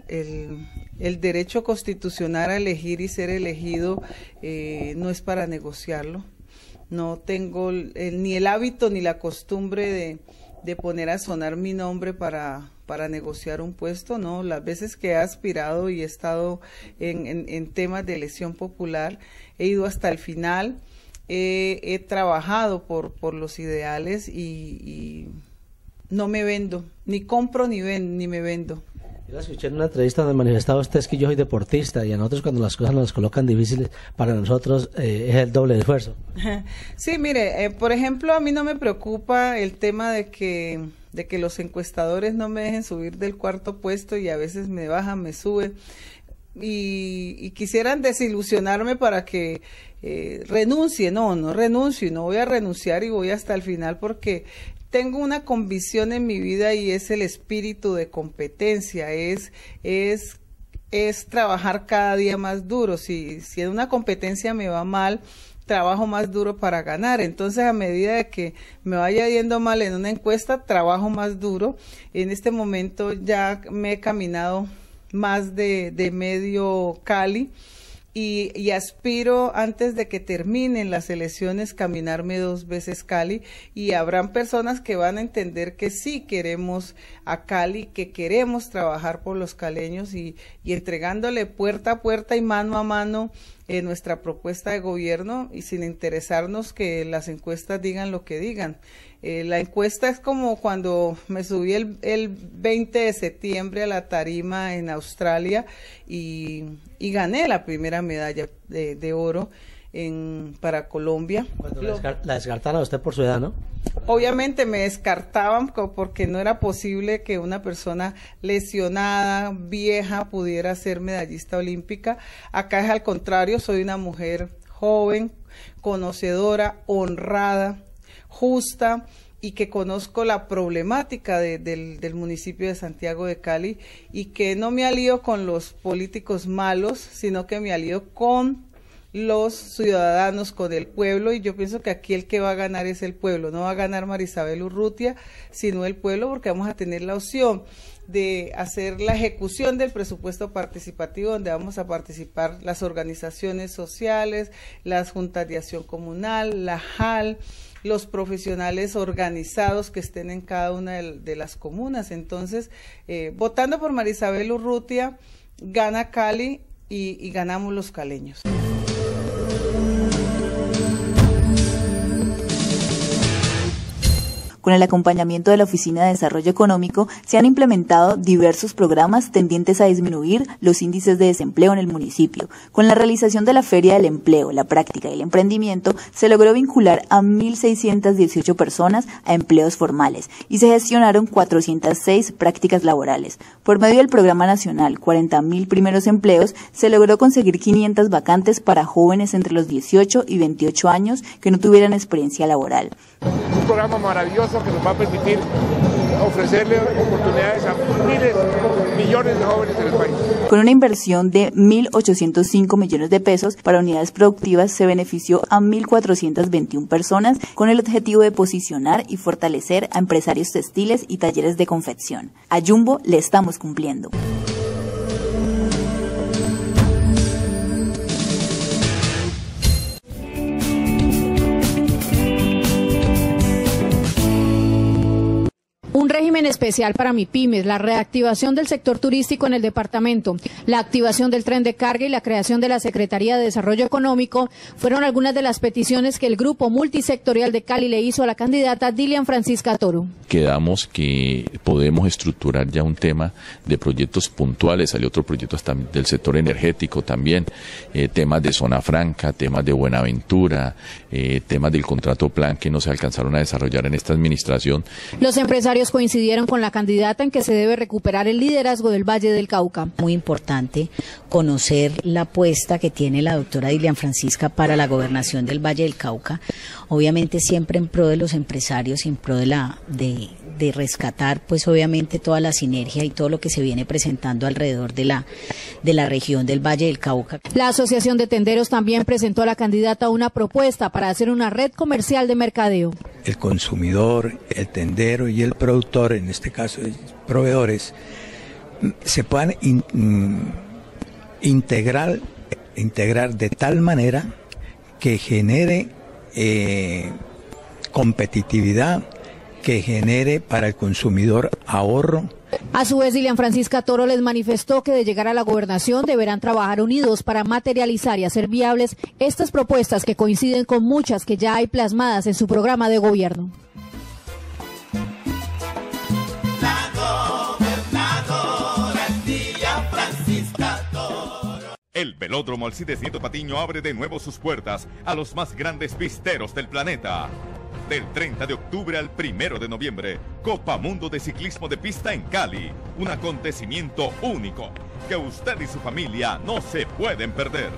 el derecho constitucional a elegir y ser elegido no es para negociarlo. No tengo ni el hábito ni la costumbre de poner a sonar mi nombre para negociar un puesto, no. Las veces que he aspirado y he estado en temas de elección popular, he ido hasta el final, he trabajado por los ideales y no me vendo, ni compro ni me vendo. Yo la escuché en una entrevista donde manifestaba usted que yo soy deportista y a nosotros cuando las cosas nos colocan difíciles, para nosotros es el doble de esfuerzo. Sí, mire, por ejemplo, a mí no me preocupa el tema de que los encuestadores no me dejen subir del cuarto puesto y a veces me bajan, me suben y quisieran desilusionarme para que renuncie. No renuncio, no voy a renunciar y voy hasta el final porque tengo una convicción en mi vida y es el espíritu de competencia, es trabajar cada día más duro. Si en una competencia me va mal, trabajo más duro para ganar. Entonces, a medida de que me vaya yendo mal en una encuesta, trabajo más duro. En este momento ya me he caminado más de medio Cali y aspiro antes de que terminen las elecciones caminarme 2 veces Cali, y habrán personas que van a entender que sí queremos a Cali, que queremos trabajar por los caleños y entregándole puerta a puerta y mano a mano nuestra propuesta de gobierno y sin interesarnos que las encuestas digan lo que digan. La encuesta es como cuando me subí el 20 de septiembre a la tarima en Australia y gané la primera medalla de oro para Colombia. Cuando la descartaron a usted por su edad, ¿no? Obviamente me descartaban porque no era posible que una persona lesionada, vieja, pudiera ser medallista olímpica. Acá es al contrario, soy una mujer joven, conocedora, honrada, justa y que conozco la problemática del municipio de Santiago de Cali y que no me alío con los políticos malos, sino que me alío con los ciudadanos con el pueblo, y yo pienso que aquí el que va a ganar es el pueblo, no va a ganar Marisabel Urrutia, sino el pueblo, porque vamos a tener la opción de hacer la ejecución del presupuesto participativo, donde vamos a participar las organizaciones sociales, las juntas de acción comunal, la JAL, los profesionales organizados que estén en cada una de las comunas. Entonces, votando por Marisabel Urrutia, gana Cali y ganamos los caleños. Con el acompañamiento de la Oficina de Desarrollo Económico, se han implementado diversos programas tendientes a disminuir los índices de desempleo en el municipio. Con la realización de la Feria del Empleo, la Práctica y el Emprendimiento, se logró vincular a 1.618 personas a empleos formales y se gestionaron 406 prácticas laborales. Por medio del Programa Nacional 40.000 Primeros Empleos, se logró conseguir 500 vacantes para jóvenes entre los 18 y 28 años que no tuvieran experiencia laboral. Un programa maravilloso que nos va a permitir ofrecerle oportunidades a miles, millones de jóvenes en el país. Con una inversión de 1.805 millones de pesos para unidades productivas, se benefició a 1.421 personas con el objetivo de posicionar y fortalecer a empresarios textiles y talleres de confección. A Jumbo le estamos cumpliendo. Un régimen especial para MIPYMES, la reactivación del sector turístico en el departamento, la activación del tren de carga y la creación de la Secretaría de Desarrollo Económico fueron algunas de las peticiones que el Grupo Multisectorial de Cali le hizo a la candidata Dilian Francisca Toro. Quedamos que podemos estructurar ya un tema de proyectos puntuales, salió otro proyecto hasta del sector energético también, temas de zona franca, temas de Buenaventura, temas del contrato plan que no se alcanzaron a desarrollar en esta administración. Los empresarios coincidieron con la candidata en que se debe recuperar el liderazgo del Valle del Cauca. Muy importante conocer la apuesta que tiene la doctora Dilian Francisca para la gobernación del Valle del Cauca, obviamente siempre en pro de los empresarios y en pro de rescatar pues obviamente toda la sinergia y todo lo que se viene presentando alrededor de la región del Valle del Cauca. La Asociación de Tenderos también presentó a la candidata una propuesta para hacer una red comercial de mercadeo. El consumidor, el tendero y el productor, en este caso proveedores, se puedan integrar de tal manera que genere competitividad, que genere para el consumidor ahorro. A su vez, Dilian Francisca Toro les manifestó que de llegar a la gobernación deberán trabajar unidos para materializar y hacer viables estas propuestas que coinciden con muchas que ya hay plasmadas en su programa de gobierno. El Velódromo Alcides Nieto Patiño abre de nuevo sus puertas a los más grandes pisteros del planeta. Del 30 de octubre al 1 de noviembre, Copa Mundo de Ciclismo de Pista en Cali. Un acontecimiento único que usted y su familia no se pueden perder.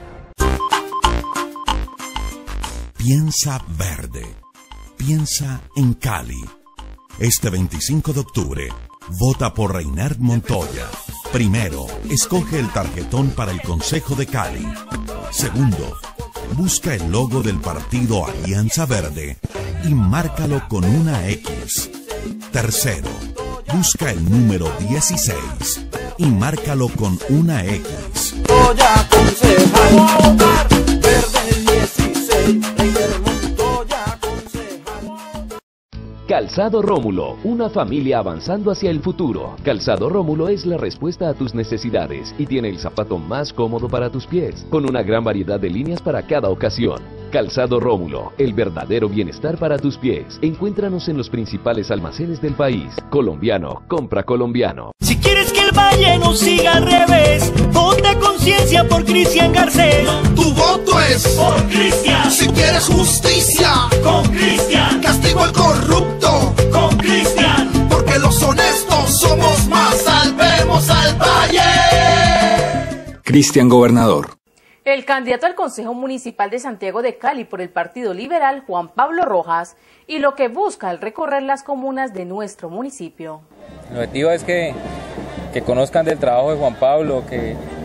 Piensa verde. Piensa en Cali. Este 25 de octubre, vota por Reinhard Montoya. Primero, escoge el tarjetón para el Consejo de Cali. Segundo, busca el logo del partido Alianza Verde y márcalo con una X. Tercero, busca el número 16 y márcalo con una X. Montoya, concejal. Verde 16, Reinhard Montoya, concejal. Calzado Rómulo, una familia avanzando hacia el futuro. Calzado Rómulo es la respuesta a tus necesidades y tiene el zapato más cómodo para tus pies, con una gran variedad de líneas para cada ocasión. Calzado Rómulo, el verdadero bienestar para tus pies. Encuéntranos en los principales almacenes del país. Colombiano, compra colombiano. Si quieres que el Valle no siga al revés, vota conciencia por Cristian Garcés. Tu voto es por Cristian. Si quieres justicia, con Cristian. Castigo al corrupto, con Cristian. Porque los honestos somos más. Salvemos al Valle. Cristian Gobernador. El candidato al Consejo Municipal de Santiago de Cali por el Partido Liberal, Juan Pablo Rojas, y lo que busca al recorrer las comunas de nuestro municipio. El objetivo es que conozcan del trabajo de Juan Pablo, que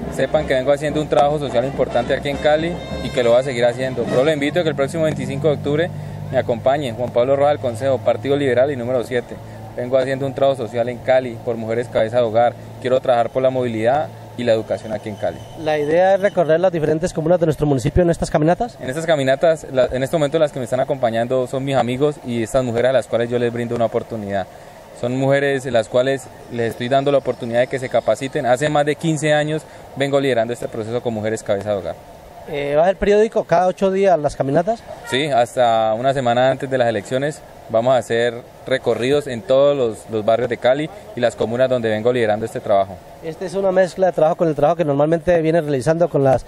sepan que vengo haciendo un trabajo social importante aquí en Cali y que lo voy a seguir haciendo. Pero lo invito a que el próximo 25 de octubre me acompañen. Juan Pablo Rojas del Consejo, Partido Liberal y número 7. Vengo haciendo un trabajo social en Cali por mujeres cabeza de hogar. Quiero trabajar por la movilidad y la educación aquí en Cali. ¿La idea es recorrer las diferentes comunas de nuestro municipio en estas caminatas? En estas caminatas, en este momento las que me están acompañando son mis amigos y estas mujeres a las cuales yo les brindo una oportunidad. Son mujeres a las cuales les estoy dando la oportunidad de que se capaciten. Hace más de 15 años vengo liderando este proceso con mujeres cabeza de hogar. ¿Va a haber periódico cada 8 días las caminatas? Sí, hasta una semana antes de las elecciones vamos a hacer recorridos en todos los barrios de Cali y las comunas donde vengo liderando este trabajo. Esta es una mezcla de trabajo con el trabajo que normalmente viene realizando con las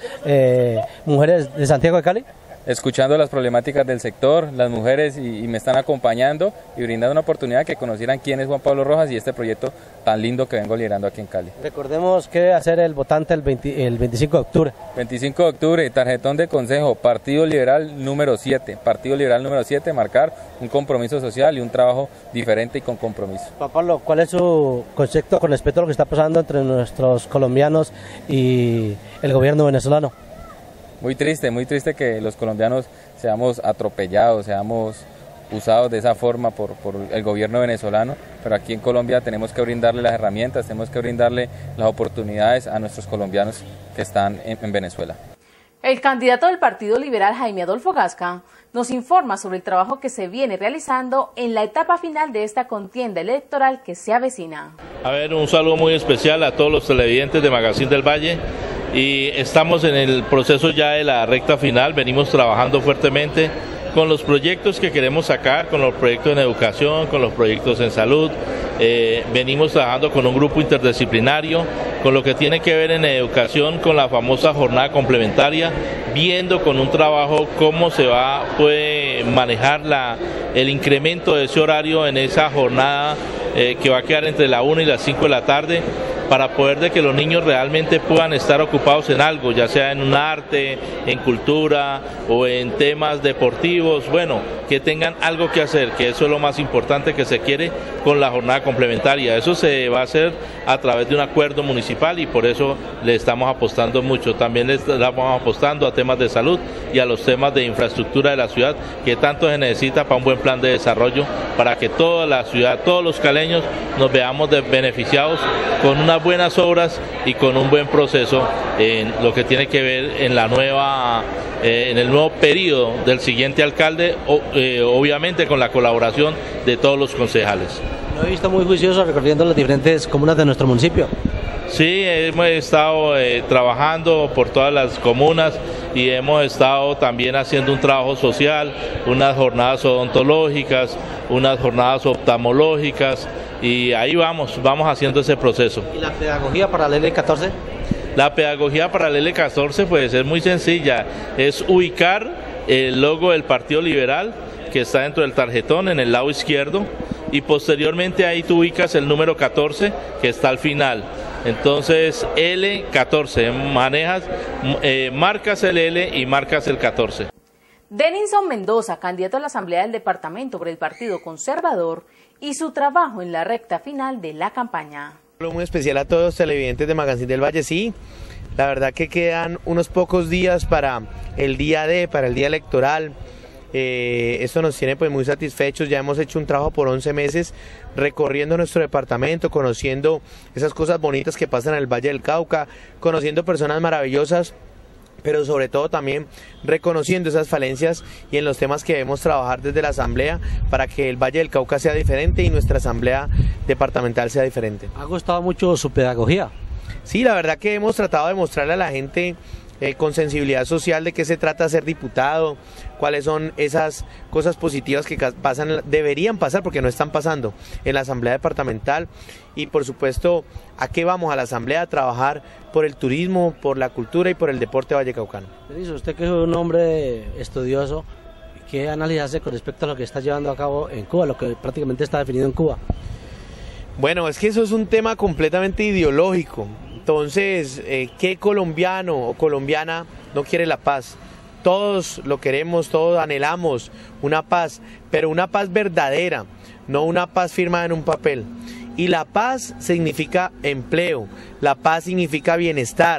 mujeres de Santiago de Cali. Escuchando las problemáticas del sector, las mujeres y me están acompañando y brindando una oportunidad que conocieran quién es Juan Pablo Rojas y este proyecto tan lindo que vengo liderando aquí en Cali. Recordemos que debe hacer el votante el 25 de octubre. 25 de octubre, tarjetón de consejo, Partido Liberal número 7. Partido Liberal número 7, marcar un compromiso social y un trabajo diferente y con compromiso. Juan Pablo, ¿cuál es su concepto con respecto a lo que está pasando entre nuestros colombianos y el gobierno venezolano? Muy triste que los colombianos seamos atropellados, seamos usados de esa forma por el gobierno venezolano, pero aquí en Colombia tenemos que brindarle las herramientas, tenemos que brindarle las oportunidades a nuestros colombianos que están en Venezuela. El candidato del Partido Liberal, Jaime Adolfo Gasca, nos informa sobre el trabajo que se viene realizando en la etapa final de esta contienda electoral que se avecina. A ver, un saludo muy especial a todos los televidentes de Magazine del Valle. Y estamos en el proceso ya de la recta final, venimos trabajando fuertemente con los proyectos que queremos sacar, con los proyectos en educación, con los proyectos en salud, venimos trabajando con un grupo interdisciplinario, con lo que tiene que ver en educación, con la famosa jornada complementaria, viendo con un trabajo cómo se puede manejar el incremento de ese horario en esa jornada que va a quedar entre la 1 y las 5 de la tarde, para poder de que los niños realmente puedan estar ocupados en algo, ya sea en un arte, en cultura o en temas deportivos, bueno, que tengan algo que hacer, que eso es lo más importante que se quiere con la jornada complementaria. Eso se va a hacer a través de un acuerdo municipal y por eso le estamos apostando mucho. También le estamos apostando a temas de salud y a los temas de infraestructura de la ciudad, que tanto se necesita para un buen plan de desarrollo, para que toda la ciudad, todos los caleños nos veamos beneficiados con unas buenas obras y con un buen proceso en lo que tiene que ver en en el nuevo periodo del siguiente alcalde, obviamente con la colaboración de todos los concejales. Lo he visto muy juicioso recorriendo las diferentes comunas de nuestro municipio. Sí, hemos estado trabajando por todas las comunas y hemos estado también haciendo un trabajo social, unas jornadas odontológicas, unas jornadas oftalmológicas y ahí vamos haciendo ese proceso. ¿Y la pedagogía para la Ley 14? La pedagogía para la Ley 14 pues es muy sencilla, es ubicar el logo del Partido Liberal que está dentro del tarjetón en el lado izquierdo y posteriormente ahí tú ubicas el número 14 que está al final. Entonces L14, marcas el L y marcas el 14. Denison Mendoza, candidato a la Asamblea del Departamento por el Partido Conservador, y su trabajo en la recta final de la campaña. Muy especial a todos los televidentes de Magazine del Valle, sí, la verdad que quedan unos pocos días para el día electoral. Esto nos tiene pues muy satisfechos, ya hemos hecho un trabajo por 11 meses recorriendo nuestro departamento, conociendo esas cosas bonitas que pasan en el Valle del Cauca, conociendo personas maravillosas, pero sobre todo también reconociendo esas falencias y en los temas que debemos trabajar desde la Asamblea para que el Valle del Cauca sea diferente y nuestra Asamblea departamental sea diferente. ¿Ha gustado mucho su pedagogía? Sí, la verdad que hemos tratado de mostrarle a la gente con sensibilidad social de qué se trata ser diputado, cuáles son esas cosas positivas que deberían pasar porque no están pasando en la Asamblea Departamental y por supuesto a qué vamos a la Asamblea a trabajar por el turismo, por la cultura y por el deporte vallecaucano. Usted que es un hombre estudioso, ¿qué análisis hace con respecto a lo que está llevando a cabo en Cuba, lo que prácticamente está definido en Cuba? Bueno, es que eso es un tema completamente ideológico. Entonces, ¿qué colombiano o colombiana no quiere la paz? Todos lo queremos, todos anhelamos una paz, pero una paz verdadera, no una paz firmada en un papel. Y la paz significa empleo, la paz significa bienestar,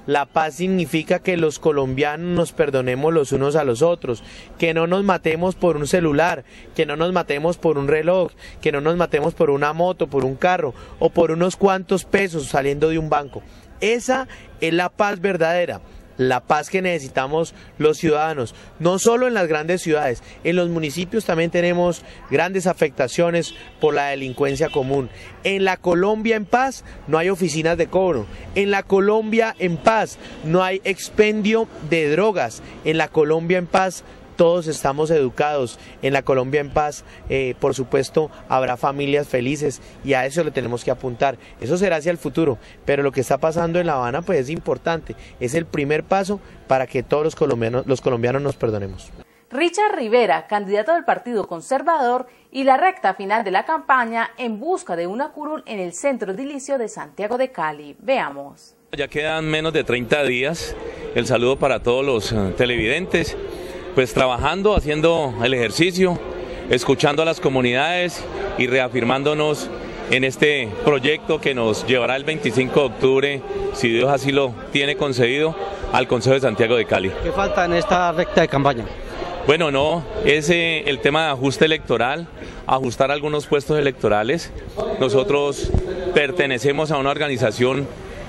La paz significa que los colombianos nos perdonemos los unos a los otros, que no nos matemos por un celular, que no nos matemos por un reloj, que no nos matemos por una moto, por un carro o por unos cuantos pesos saliendo de un banco. Esa es la paz verdadera. La paz que necesitamos los ciudadanos, no solo en las grandes ciudades, en los municipios también tenemos grandes afectaciones por la delincuencia común. En la Colombia en paz no hay oficinas de cobro, en la Colombia en paz no hay expendio de drogas, en la Colombia en paz todos estamos educados, en la Colombia en paz, por supuesto, habrá familias felices y a eso le tenemos que apuntar. Eso será hacia el futuro, pero lo que está pasando en La Habana pues es importante, es el primer paso para que todos los colombianos nos perdonemos. Richard Rivera, candidato del Partido Conservador, y la recta final de la campaña en busca de una curul en el centro edilicio de Santiago de Cali. Veamos. Ya quedan menos de 30 días. El saludo para todos los televidentes. Pues trabajando, haciendo el ejercicio, escuchando a las comunidades y reafirmándonos en este proyecto que nos llevará el 25 de octubre, si Dios así lo tiene concedido, al Consejo de Santiago de Cali. ¿Qué falta en esta recta de campaña? Bueno, no, es el tema de ajuste electoral, ajustar algunos puestos electorales. Nosotros pertenecemos a una organización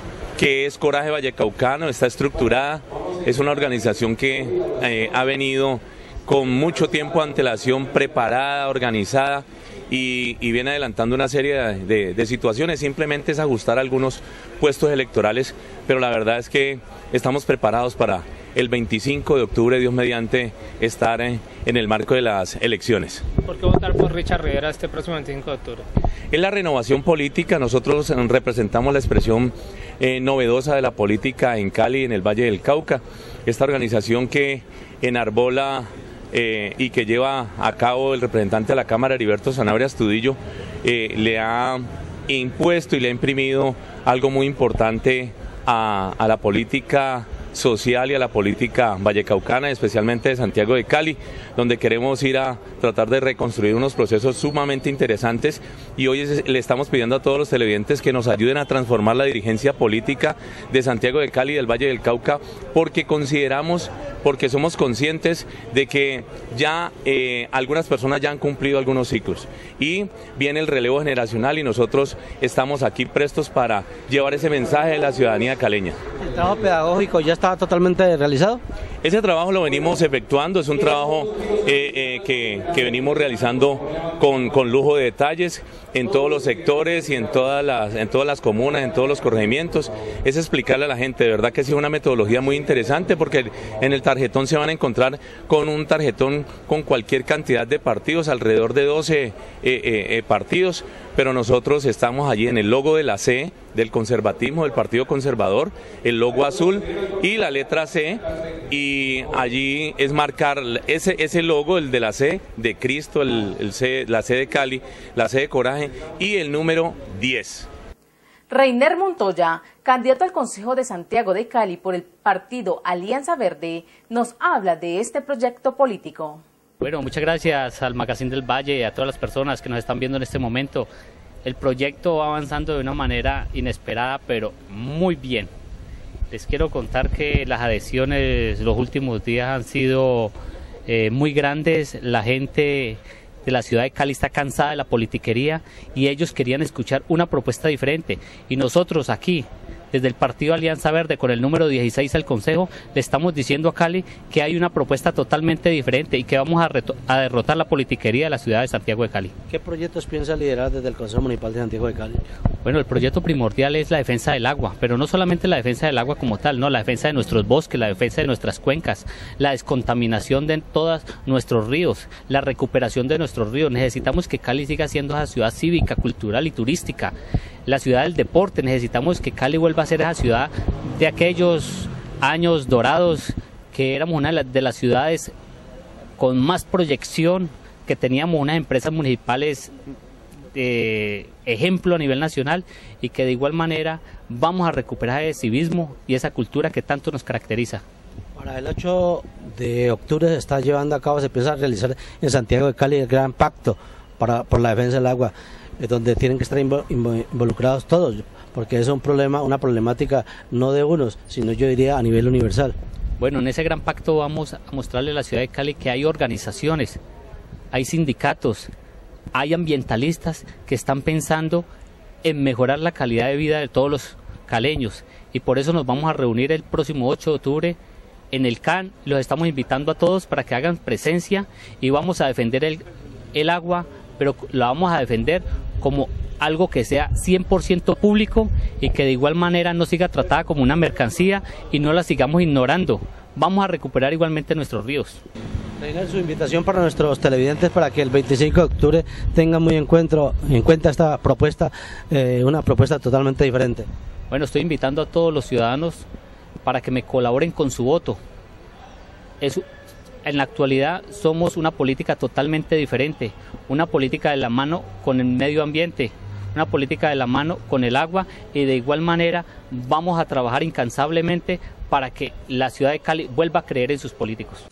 que es Coraje Vallecaucano, está estructurada, es una organización que ha venido con mucho tiempo de antelación, preparada, organizada y viene adelantando una serie de situaciones. Simplemente es ajustar algunos puestos electorales, pero la verdad es que estamos preparados para el 25 de octubre, Dios mediante, estar en el marco de las elecciones. ¿Por qué votar por Richard Rivera este próximo 25 de octubre? Es la renovación política, nosotros representamos la expresión novedosa de la política en Cali, en el Valle del Cauca, esta organización que enarbola y que lleva a cabo el representante de la Cámara, Heriberto Sanabria Astudillo, le ha impuesto y le ha imprimido algo muy importante a la política social y a la política vallecaucana, especialmente de Santiago de Cali, donde queremos ir a tratar de reconstruir unos procesos sumamente interesantes y hoy le estamos pidiendo a todos los televidentes que nos ayuden a transformar la dirigencia política de Santiago de Cali y del Valle del Cauca, porque somos conscientes de que ya algunas personas ya han cumplido algunos ciclos y viene el relevo generacional y nosotros estamos aquí prestos para llevar ese mensaje de la ciudadanía caleña. ¿El trabajo pedagógico ya está totalmente realizado? Ese trabajo lo venimos efectuando, es un trabajo que venimos realizando con lujo de detalles en todos los sectores y en todas las comunas, en todos los corregimientos. Es explicarle a la gente, de verdad que sí es una metodología muy interesante, porque en el tarjetón se van a encontrar con un tarjetón con cualquier cantidad de partidos, alrededor de 12 partidos, pero nosotros estamos allí en el logo de la C, del conservatismo, del Partido Conservador, el logo azul y la letra C, y allí es marcar ese logo, el de la C, de Cristo, la C de Cali, la C de Coraje y el número 10. Reiner Montoya, candidato al Consejo de Santiago de Cali por el partido Alianza Verde, nos habla de este proyecto político. Bueno, muchas gracias al Magazine del Valle y a todas las personas que nos están viendo en este momento. El proyecto va avanzando de una manera inesperada, pero muy bien. Les quiero contar que las adhesiones los últimos días han sido muy grandes. La gente de la ciudad de Cali está cansada de la politiquería y ellos querían escuchar una propuesta diferente. Y nosotros aquí, desde el Partido Alianza Verde, con el número 16 al Consejo, le estamos diciendo a Cali que hay una propuesta totalmente diferente y que vamos a derrotar la politiquería de la ciudad de Santiago de Cali. ¿Qué proyectos piensa liderar desde el Consejo Municipal de Santiago de Cali? Bueno, el proyecto primordial es la defensa del agua, pero no solamente la defensa del agua como tal, no, la defensa de nuestros bosques, la defensa de nuestras cuencas, la descontaminación de todos nuestros ríos, la recuperación de nuestros ríos. Necesitamos que Cali siga siendo esa ciudad cívica, cultural y turística. La ciudad del deporte, necesitamos que Cali vuelva a ser esa ciudad de aquellos años dorados, que éramos una de las ciudades con más proyección, que teníamos unas empresas municipales de ejemplo a nivel nacional y que de igual manera vamos a recuperar ese civismo y esa cultura que tanto nos caracteriza. Para el 8 de octubre se está llevando a cabo, se piensa realizar en Santiago de Cali el gran pacto por la defensa del agua, donde tienen que estar involucrados todos, porque es una problemática no de unos, sino yo diría a nivel universal. Bueno, en ese gran pacto vamos a mostrarle a la ciudad de Cali que hay organizaciones, hay sindicatos, hay ambientalistas que están pensando en mejorar la calidad de vida de todos los caleños, y por eso nos vamos a reunir el próximo 8 de octubre en el CAN. Los estamos invitando a todos para que hagan presencia y vamos a defender el agua, pero la vamos a defender como algo que sea 100% público y que de igual manera no siga tratada como una mercancía y no la sigamos ignorando. Vamos a recuperar igualmente nuestros ríos. Su invitación para nuestros televidentes para que el 25 de octubre tengan muy en cuenta esta propuesta, una propuesta totalmente diferente. Bueno, estoy invitando a todos los ciudadanos para que me colaboren con su voto. En la actualidad somos una política totalmente diferente, una política de la mano con el medio ambiente, una política de la mano con el agua, y de igual manera vamos a trabajar incansablemente para que la ciudad de Cali vuelva a creer en sus políticos.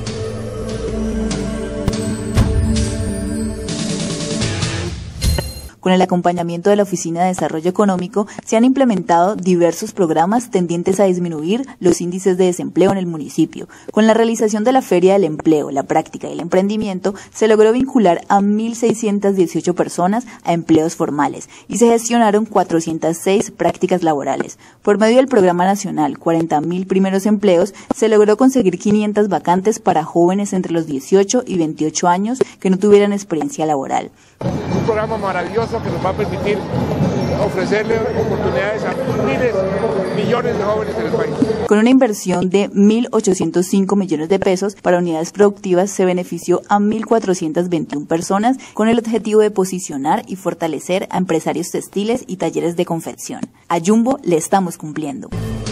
Con el acompañamiento de la Oficina de Desarrollo Económico, se han implementado diversos programas tendientes a disminuir los índices de desempleo en el municipio. Con la realización de la Feria del Empleo, la Práctica y el Emprendimiento, se logró vincular a 1.618 personas a empleos formales y se gestionaron 406 prácticas laborales. Por medio del Programa Nacional 40.000 Primeros Empleos, se logró conseguir 500 vacantes para jóvenes entre los 18 y 28 años que no tuvieran experiencia laboral. Un programa maravilloso que nos va a permitir ofrecerle oportunidades a miles, millones de jóvenes en el país. Con una inversión de 1.805 millones de pesos para unidades productivas, se benefició a 1.421 personas con el objetivo de posicionar y fortalecer a empresarios textiles y talleres de confección. A Jumbo le estamos cumpliendo.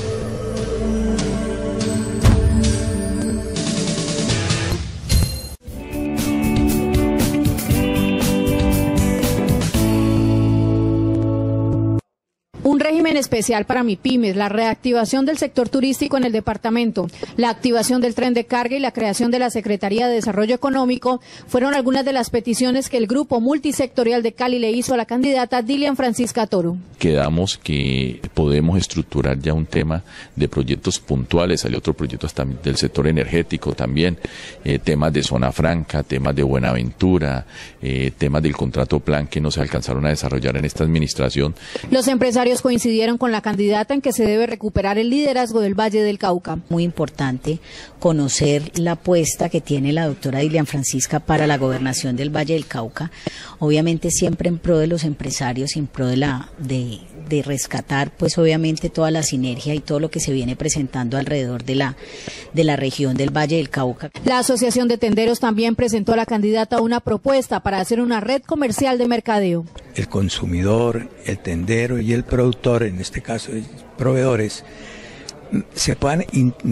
Un régimen especial para MIPYMES, la reactivación del sector turístico en el departamento, la activación del tren de carga y la creación de la Secretaría de Desarrollo Económico fueron algunas de las peticiones que el Grupo Multisectorial de Cali le hizo a la candidata Dilian Francisca Toro. Quedamos que podemos estructurar ya un tema de proyectos puntuales, salió otro proyecto hasta del sector energético también, temas de zona franca, temas de Buenaventura, temas del contrato plan que no se alcanzaron a desarrollar en esta administración. Los empresarios coincidieron con la candidata en que se debe recuperar el liderazgo del Valle del Cauca. Muy importante conocer la apuesta que tiene la doctora Dilian Francisca para la gobernación del Valle del Cauca, obviamente siempre en pro de los empresarios y en pro de rescatar pues obviamente toda la sinergia y todo lo que se viene presentando alrededor de la región del Valle del Cauca. La Asociación de Tenderos también presentó a la candidata una propuesta para hacer una red comercial de mercadeo. El consumidor, el tendero y el productor, en este caso proveedores, se puedan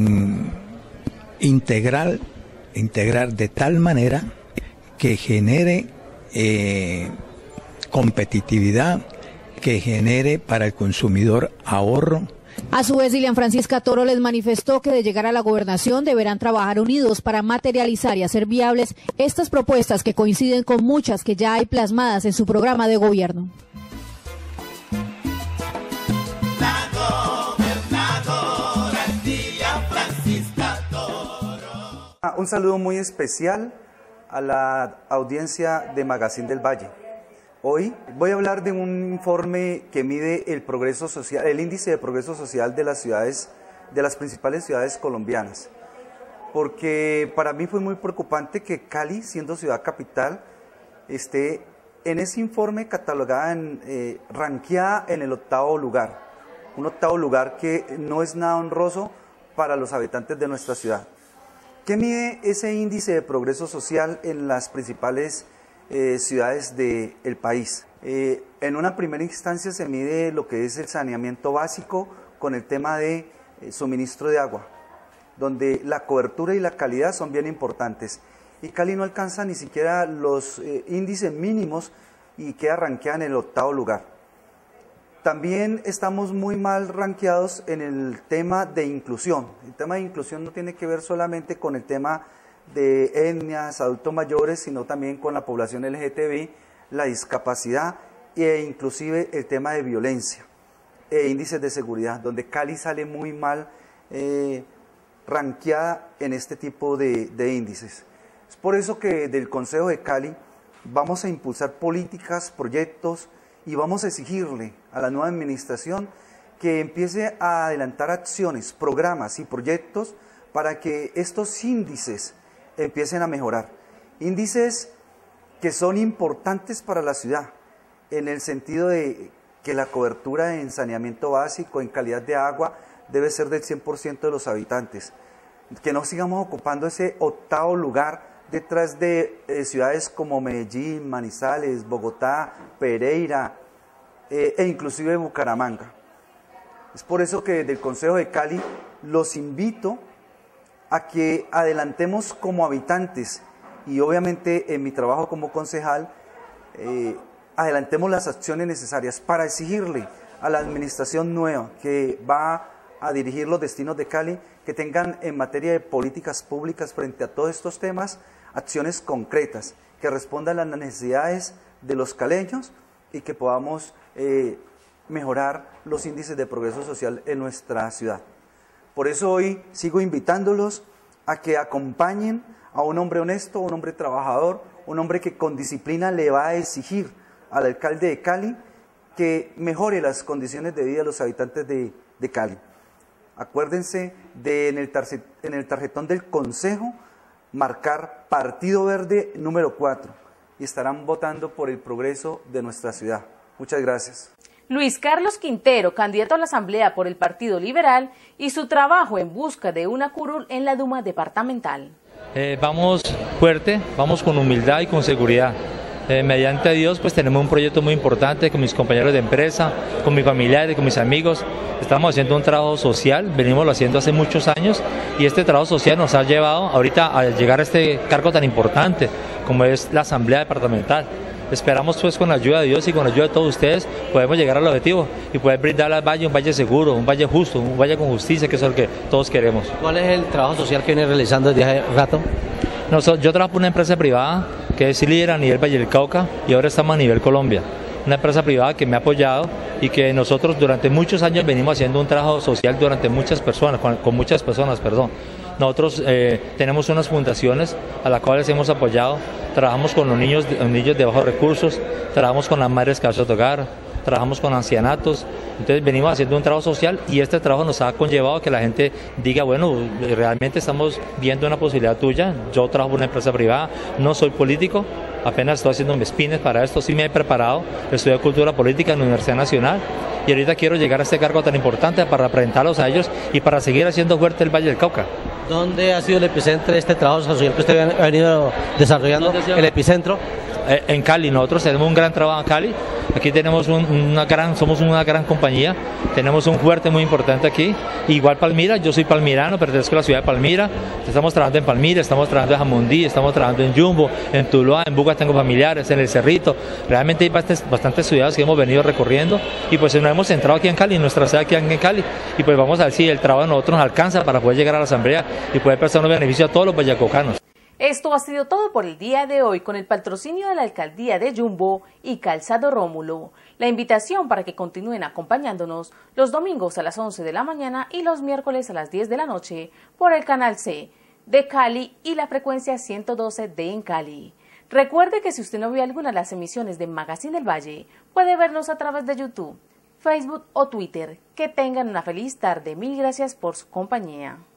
integrar de tal manera que genere competitividad, que genere para el consumidor ahorro. A su vez, Dilian Francisca Toro les manifestó que de llegar a la gobernación deberán trabajar unidos para materializar y hacer viables estas propuestas que coinciden con muchas que ya hay plasmadas en su programa de gobierno. Un saludo muy especial a la audiencia de Magazine del Valle. Hoy voy a hablar de un informe que mide el progreso social, el índice de progreso social de las ciudades, de las principales ciudades colombianas. Porque para mí fue muy preocupante que Cali, siendo ciudad capital, esté en ese informe catalogada, ranqueada en el 8º lugar. Un 8º lugar que no es nada honroso para los habitantes de nuestra ciudad. ¿Qué mide ese índice de progreso social en las principales ciudades del país? En una primera instancia se mide lo que es el saneamiento básico con el tema de suministro de agua, donde la cobertura y la calidad son bien importantes. Y Cali no alcanza ni siquiera los índices mínimos y queda ranqueada en el 8º lugar. También estamos muy mal ranqueados en el tema de inclusión. El tema de inclusión no tiene que ver solamente con el tema de etnias, adultos mayores, sino también con la población LGTBI, la discapacidad e inclusive el tema de violencia. e índices de seguridad, donde Cali sale muy mal ranqueada en este tipo de índices. Es por eso que del Consejo de Cali vamos a impulsar políticas, proyectos y vamos a exigirle a la nueva administración que empiece a adelantar acciones, programas y proyectos para que estos índices empiecen a mejorar. Índices que son importantes para la ciudad, en el sentido de que la cobertura en saneamiento básico, en calidad de agua, debe ser del 100% de los habitantes. Que no sigamos ocupando ese octavo lugar detrás de ciudades como Medellín, Manizales, Bogotá, Pereira e inclusive Bucaramanga. Es por eso que desde el Consejo de Cali los invito a que adelantemos como habitantes y obviamente en mi trabajo como concejal, adelantemos las acciones necesarias para exigirle a la administración nueva que va a dirigir los destinos de Cali, que tengan en materia de políticas públicas frente a todos estos temas, acciones concretas que respondan a las necesidades de los caleños y que podamos mejorar los índices de progreso social en nuestra ciudad. Por eso hoy sigo invitándolos a que acompañen a un hombre honesto, un hombre trabajador, un hombre que con disciplina le va a exigir al alcalde de Cali que mejore las condiciones de vida de los habitantes de Cali. Acuérdense de en el tarjetón del Consejo marcar Partido Verde número 4 y estarán votando por el progreso de nuestra ciudad. Muchas gracias. Luis Carlos Quintero, candidato a la Asamblea por el Partido Liberal, y su trabajo en busca de una curul en la Duma departamental. Vamos fuerte, vamos con humildad y con seguridad. Mediante Dios, pues tenemos un proyecto muy importante con mis compañeros de empresa, con mis familiares, con mis amigos. Estamos haciendo un trabajo social, venimos lo haciendo hace muchos años y este trabajo social nos ha llevado ahorita a llegar a este cargo tan importante como es la Asamblea Departamental. Esperamos pues con la ayuda de Dios y con la ayuda de todos ustedes podemos llegar al objetivo y poder brindar al valle un valle seguro, un valle justo, un valle con justicia, que es lo que todos queremos. ¿Cuál es el trabajo social que viene realizando desde hace rato? Yo trabajo por una empresa privada que es líder a nivel Valle del Cauca y ahora estamos a nivel Colombia. Una empresa privada que me ha apoyado y que nosotros durante muchos años venimos haciendo un trabajo social durante muchas personas, con muchas personas, perdón. Nosotros tenemos unas fundaciones a las cuales hemos apoyado, trabajamos con los niños de bajos recursos, trabajamos con las madres cabezas de hogar, trabajamos con ancianatos, entonces venimos haciendo un trabajo social y este trabajo nos ha conllevado a que la gente diga, bueno, realmente estamos viendo una posibilidad tuya, yo trabajo por una empresa privada, no soy político, apenas estoy haciendo mis pines para esto, sí me he preparado, estudié Cultura Política en la Universidad Nacional y ahorita quiero llegar a este cargo tan importante para representarlos a ellos y para seguir haciendo fuerte el Valle del Cauca. ¿Dónde ha sido el epicentro de este trabajo social que usted ha venido desarrollando? ¿El epicentro? En Cali, nosotros tenemos un gran trabajo en Cali, aquí tenemos somos una gran compañía, tenemos un fuerte muy importante aquí, igual Palmira, yo soy palmirano, pertenezco a la ciudad de Palmira, estamos trabajando en Palmira, estamos trabajando en Jamundí, estamos trabajando en Jumbo, en Tuluá, en Buga tengo familiares, en El Cerrito, realmente hay bastantes ciudades que hemos venido recorriendo y pues nos hemos centrado aquí en Cali, en nuestra ciudad aquí en Cali, y pues vamos a ver si el trabajo de nosotros nos alcanza para poder llegar a la Asamblea y poder prestar un beneficio a todos los vallacocanos. Esto ha sido todo por el día de hoy con el patrocinio de la Alcaldía de Jumbo y Calzado Rómulo. La invitación para que continúen acompañándonos los domingos a las 11 de la mañana y los miércoles a las 10 de la noche por el canal C de Cali y la frecuencia 112 de en Cali. Recuerde que si usted no vio alguna de las emisiones de Magazine del Valle, puede vernos a través de YouTube, Facebook o Twitter. Que tengan una feliz tarde. Mil gracias por su compañía.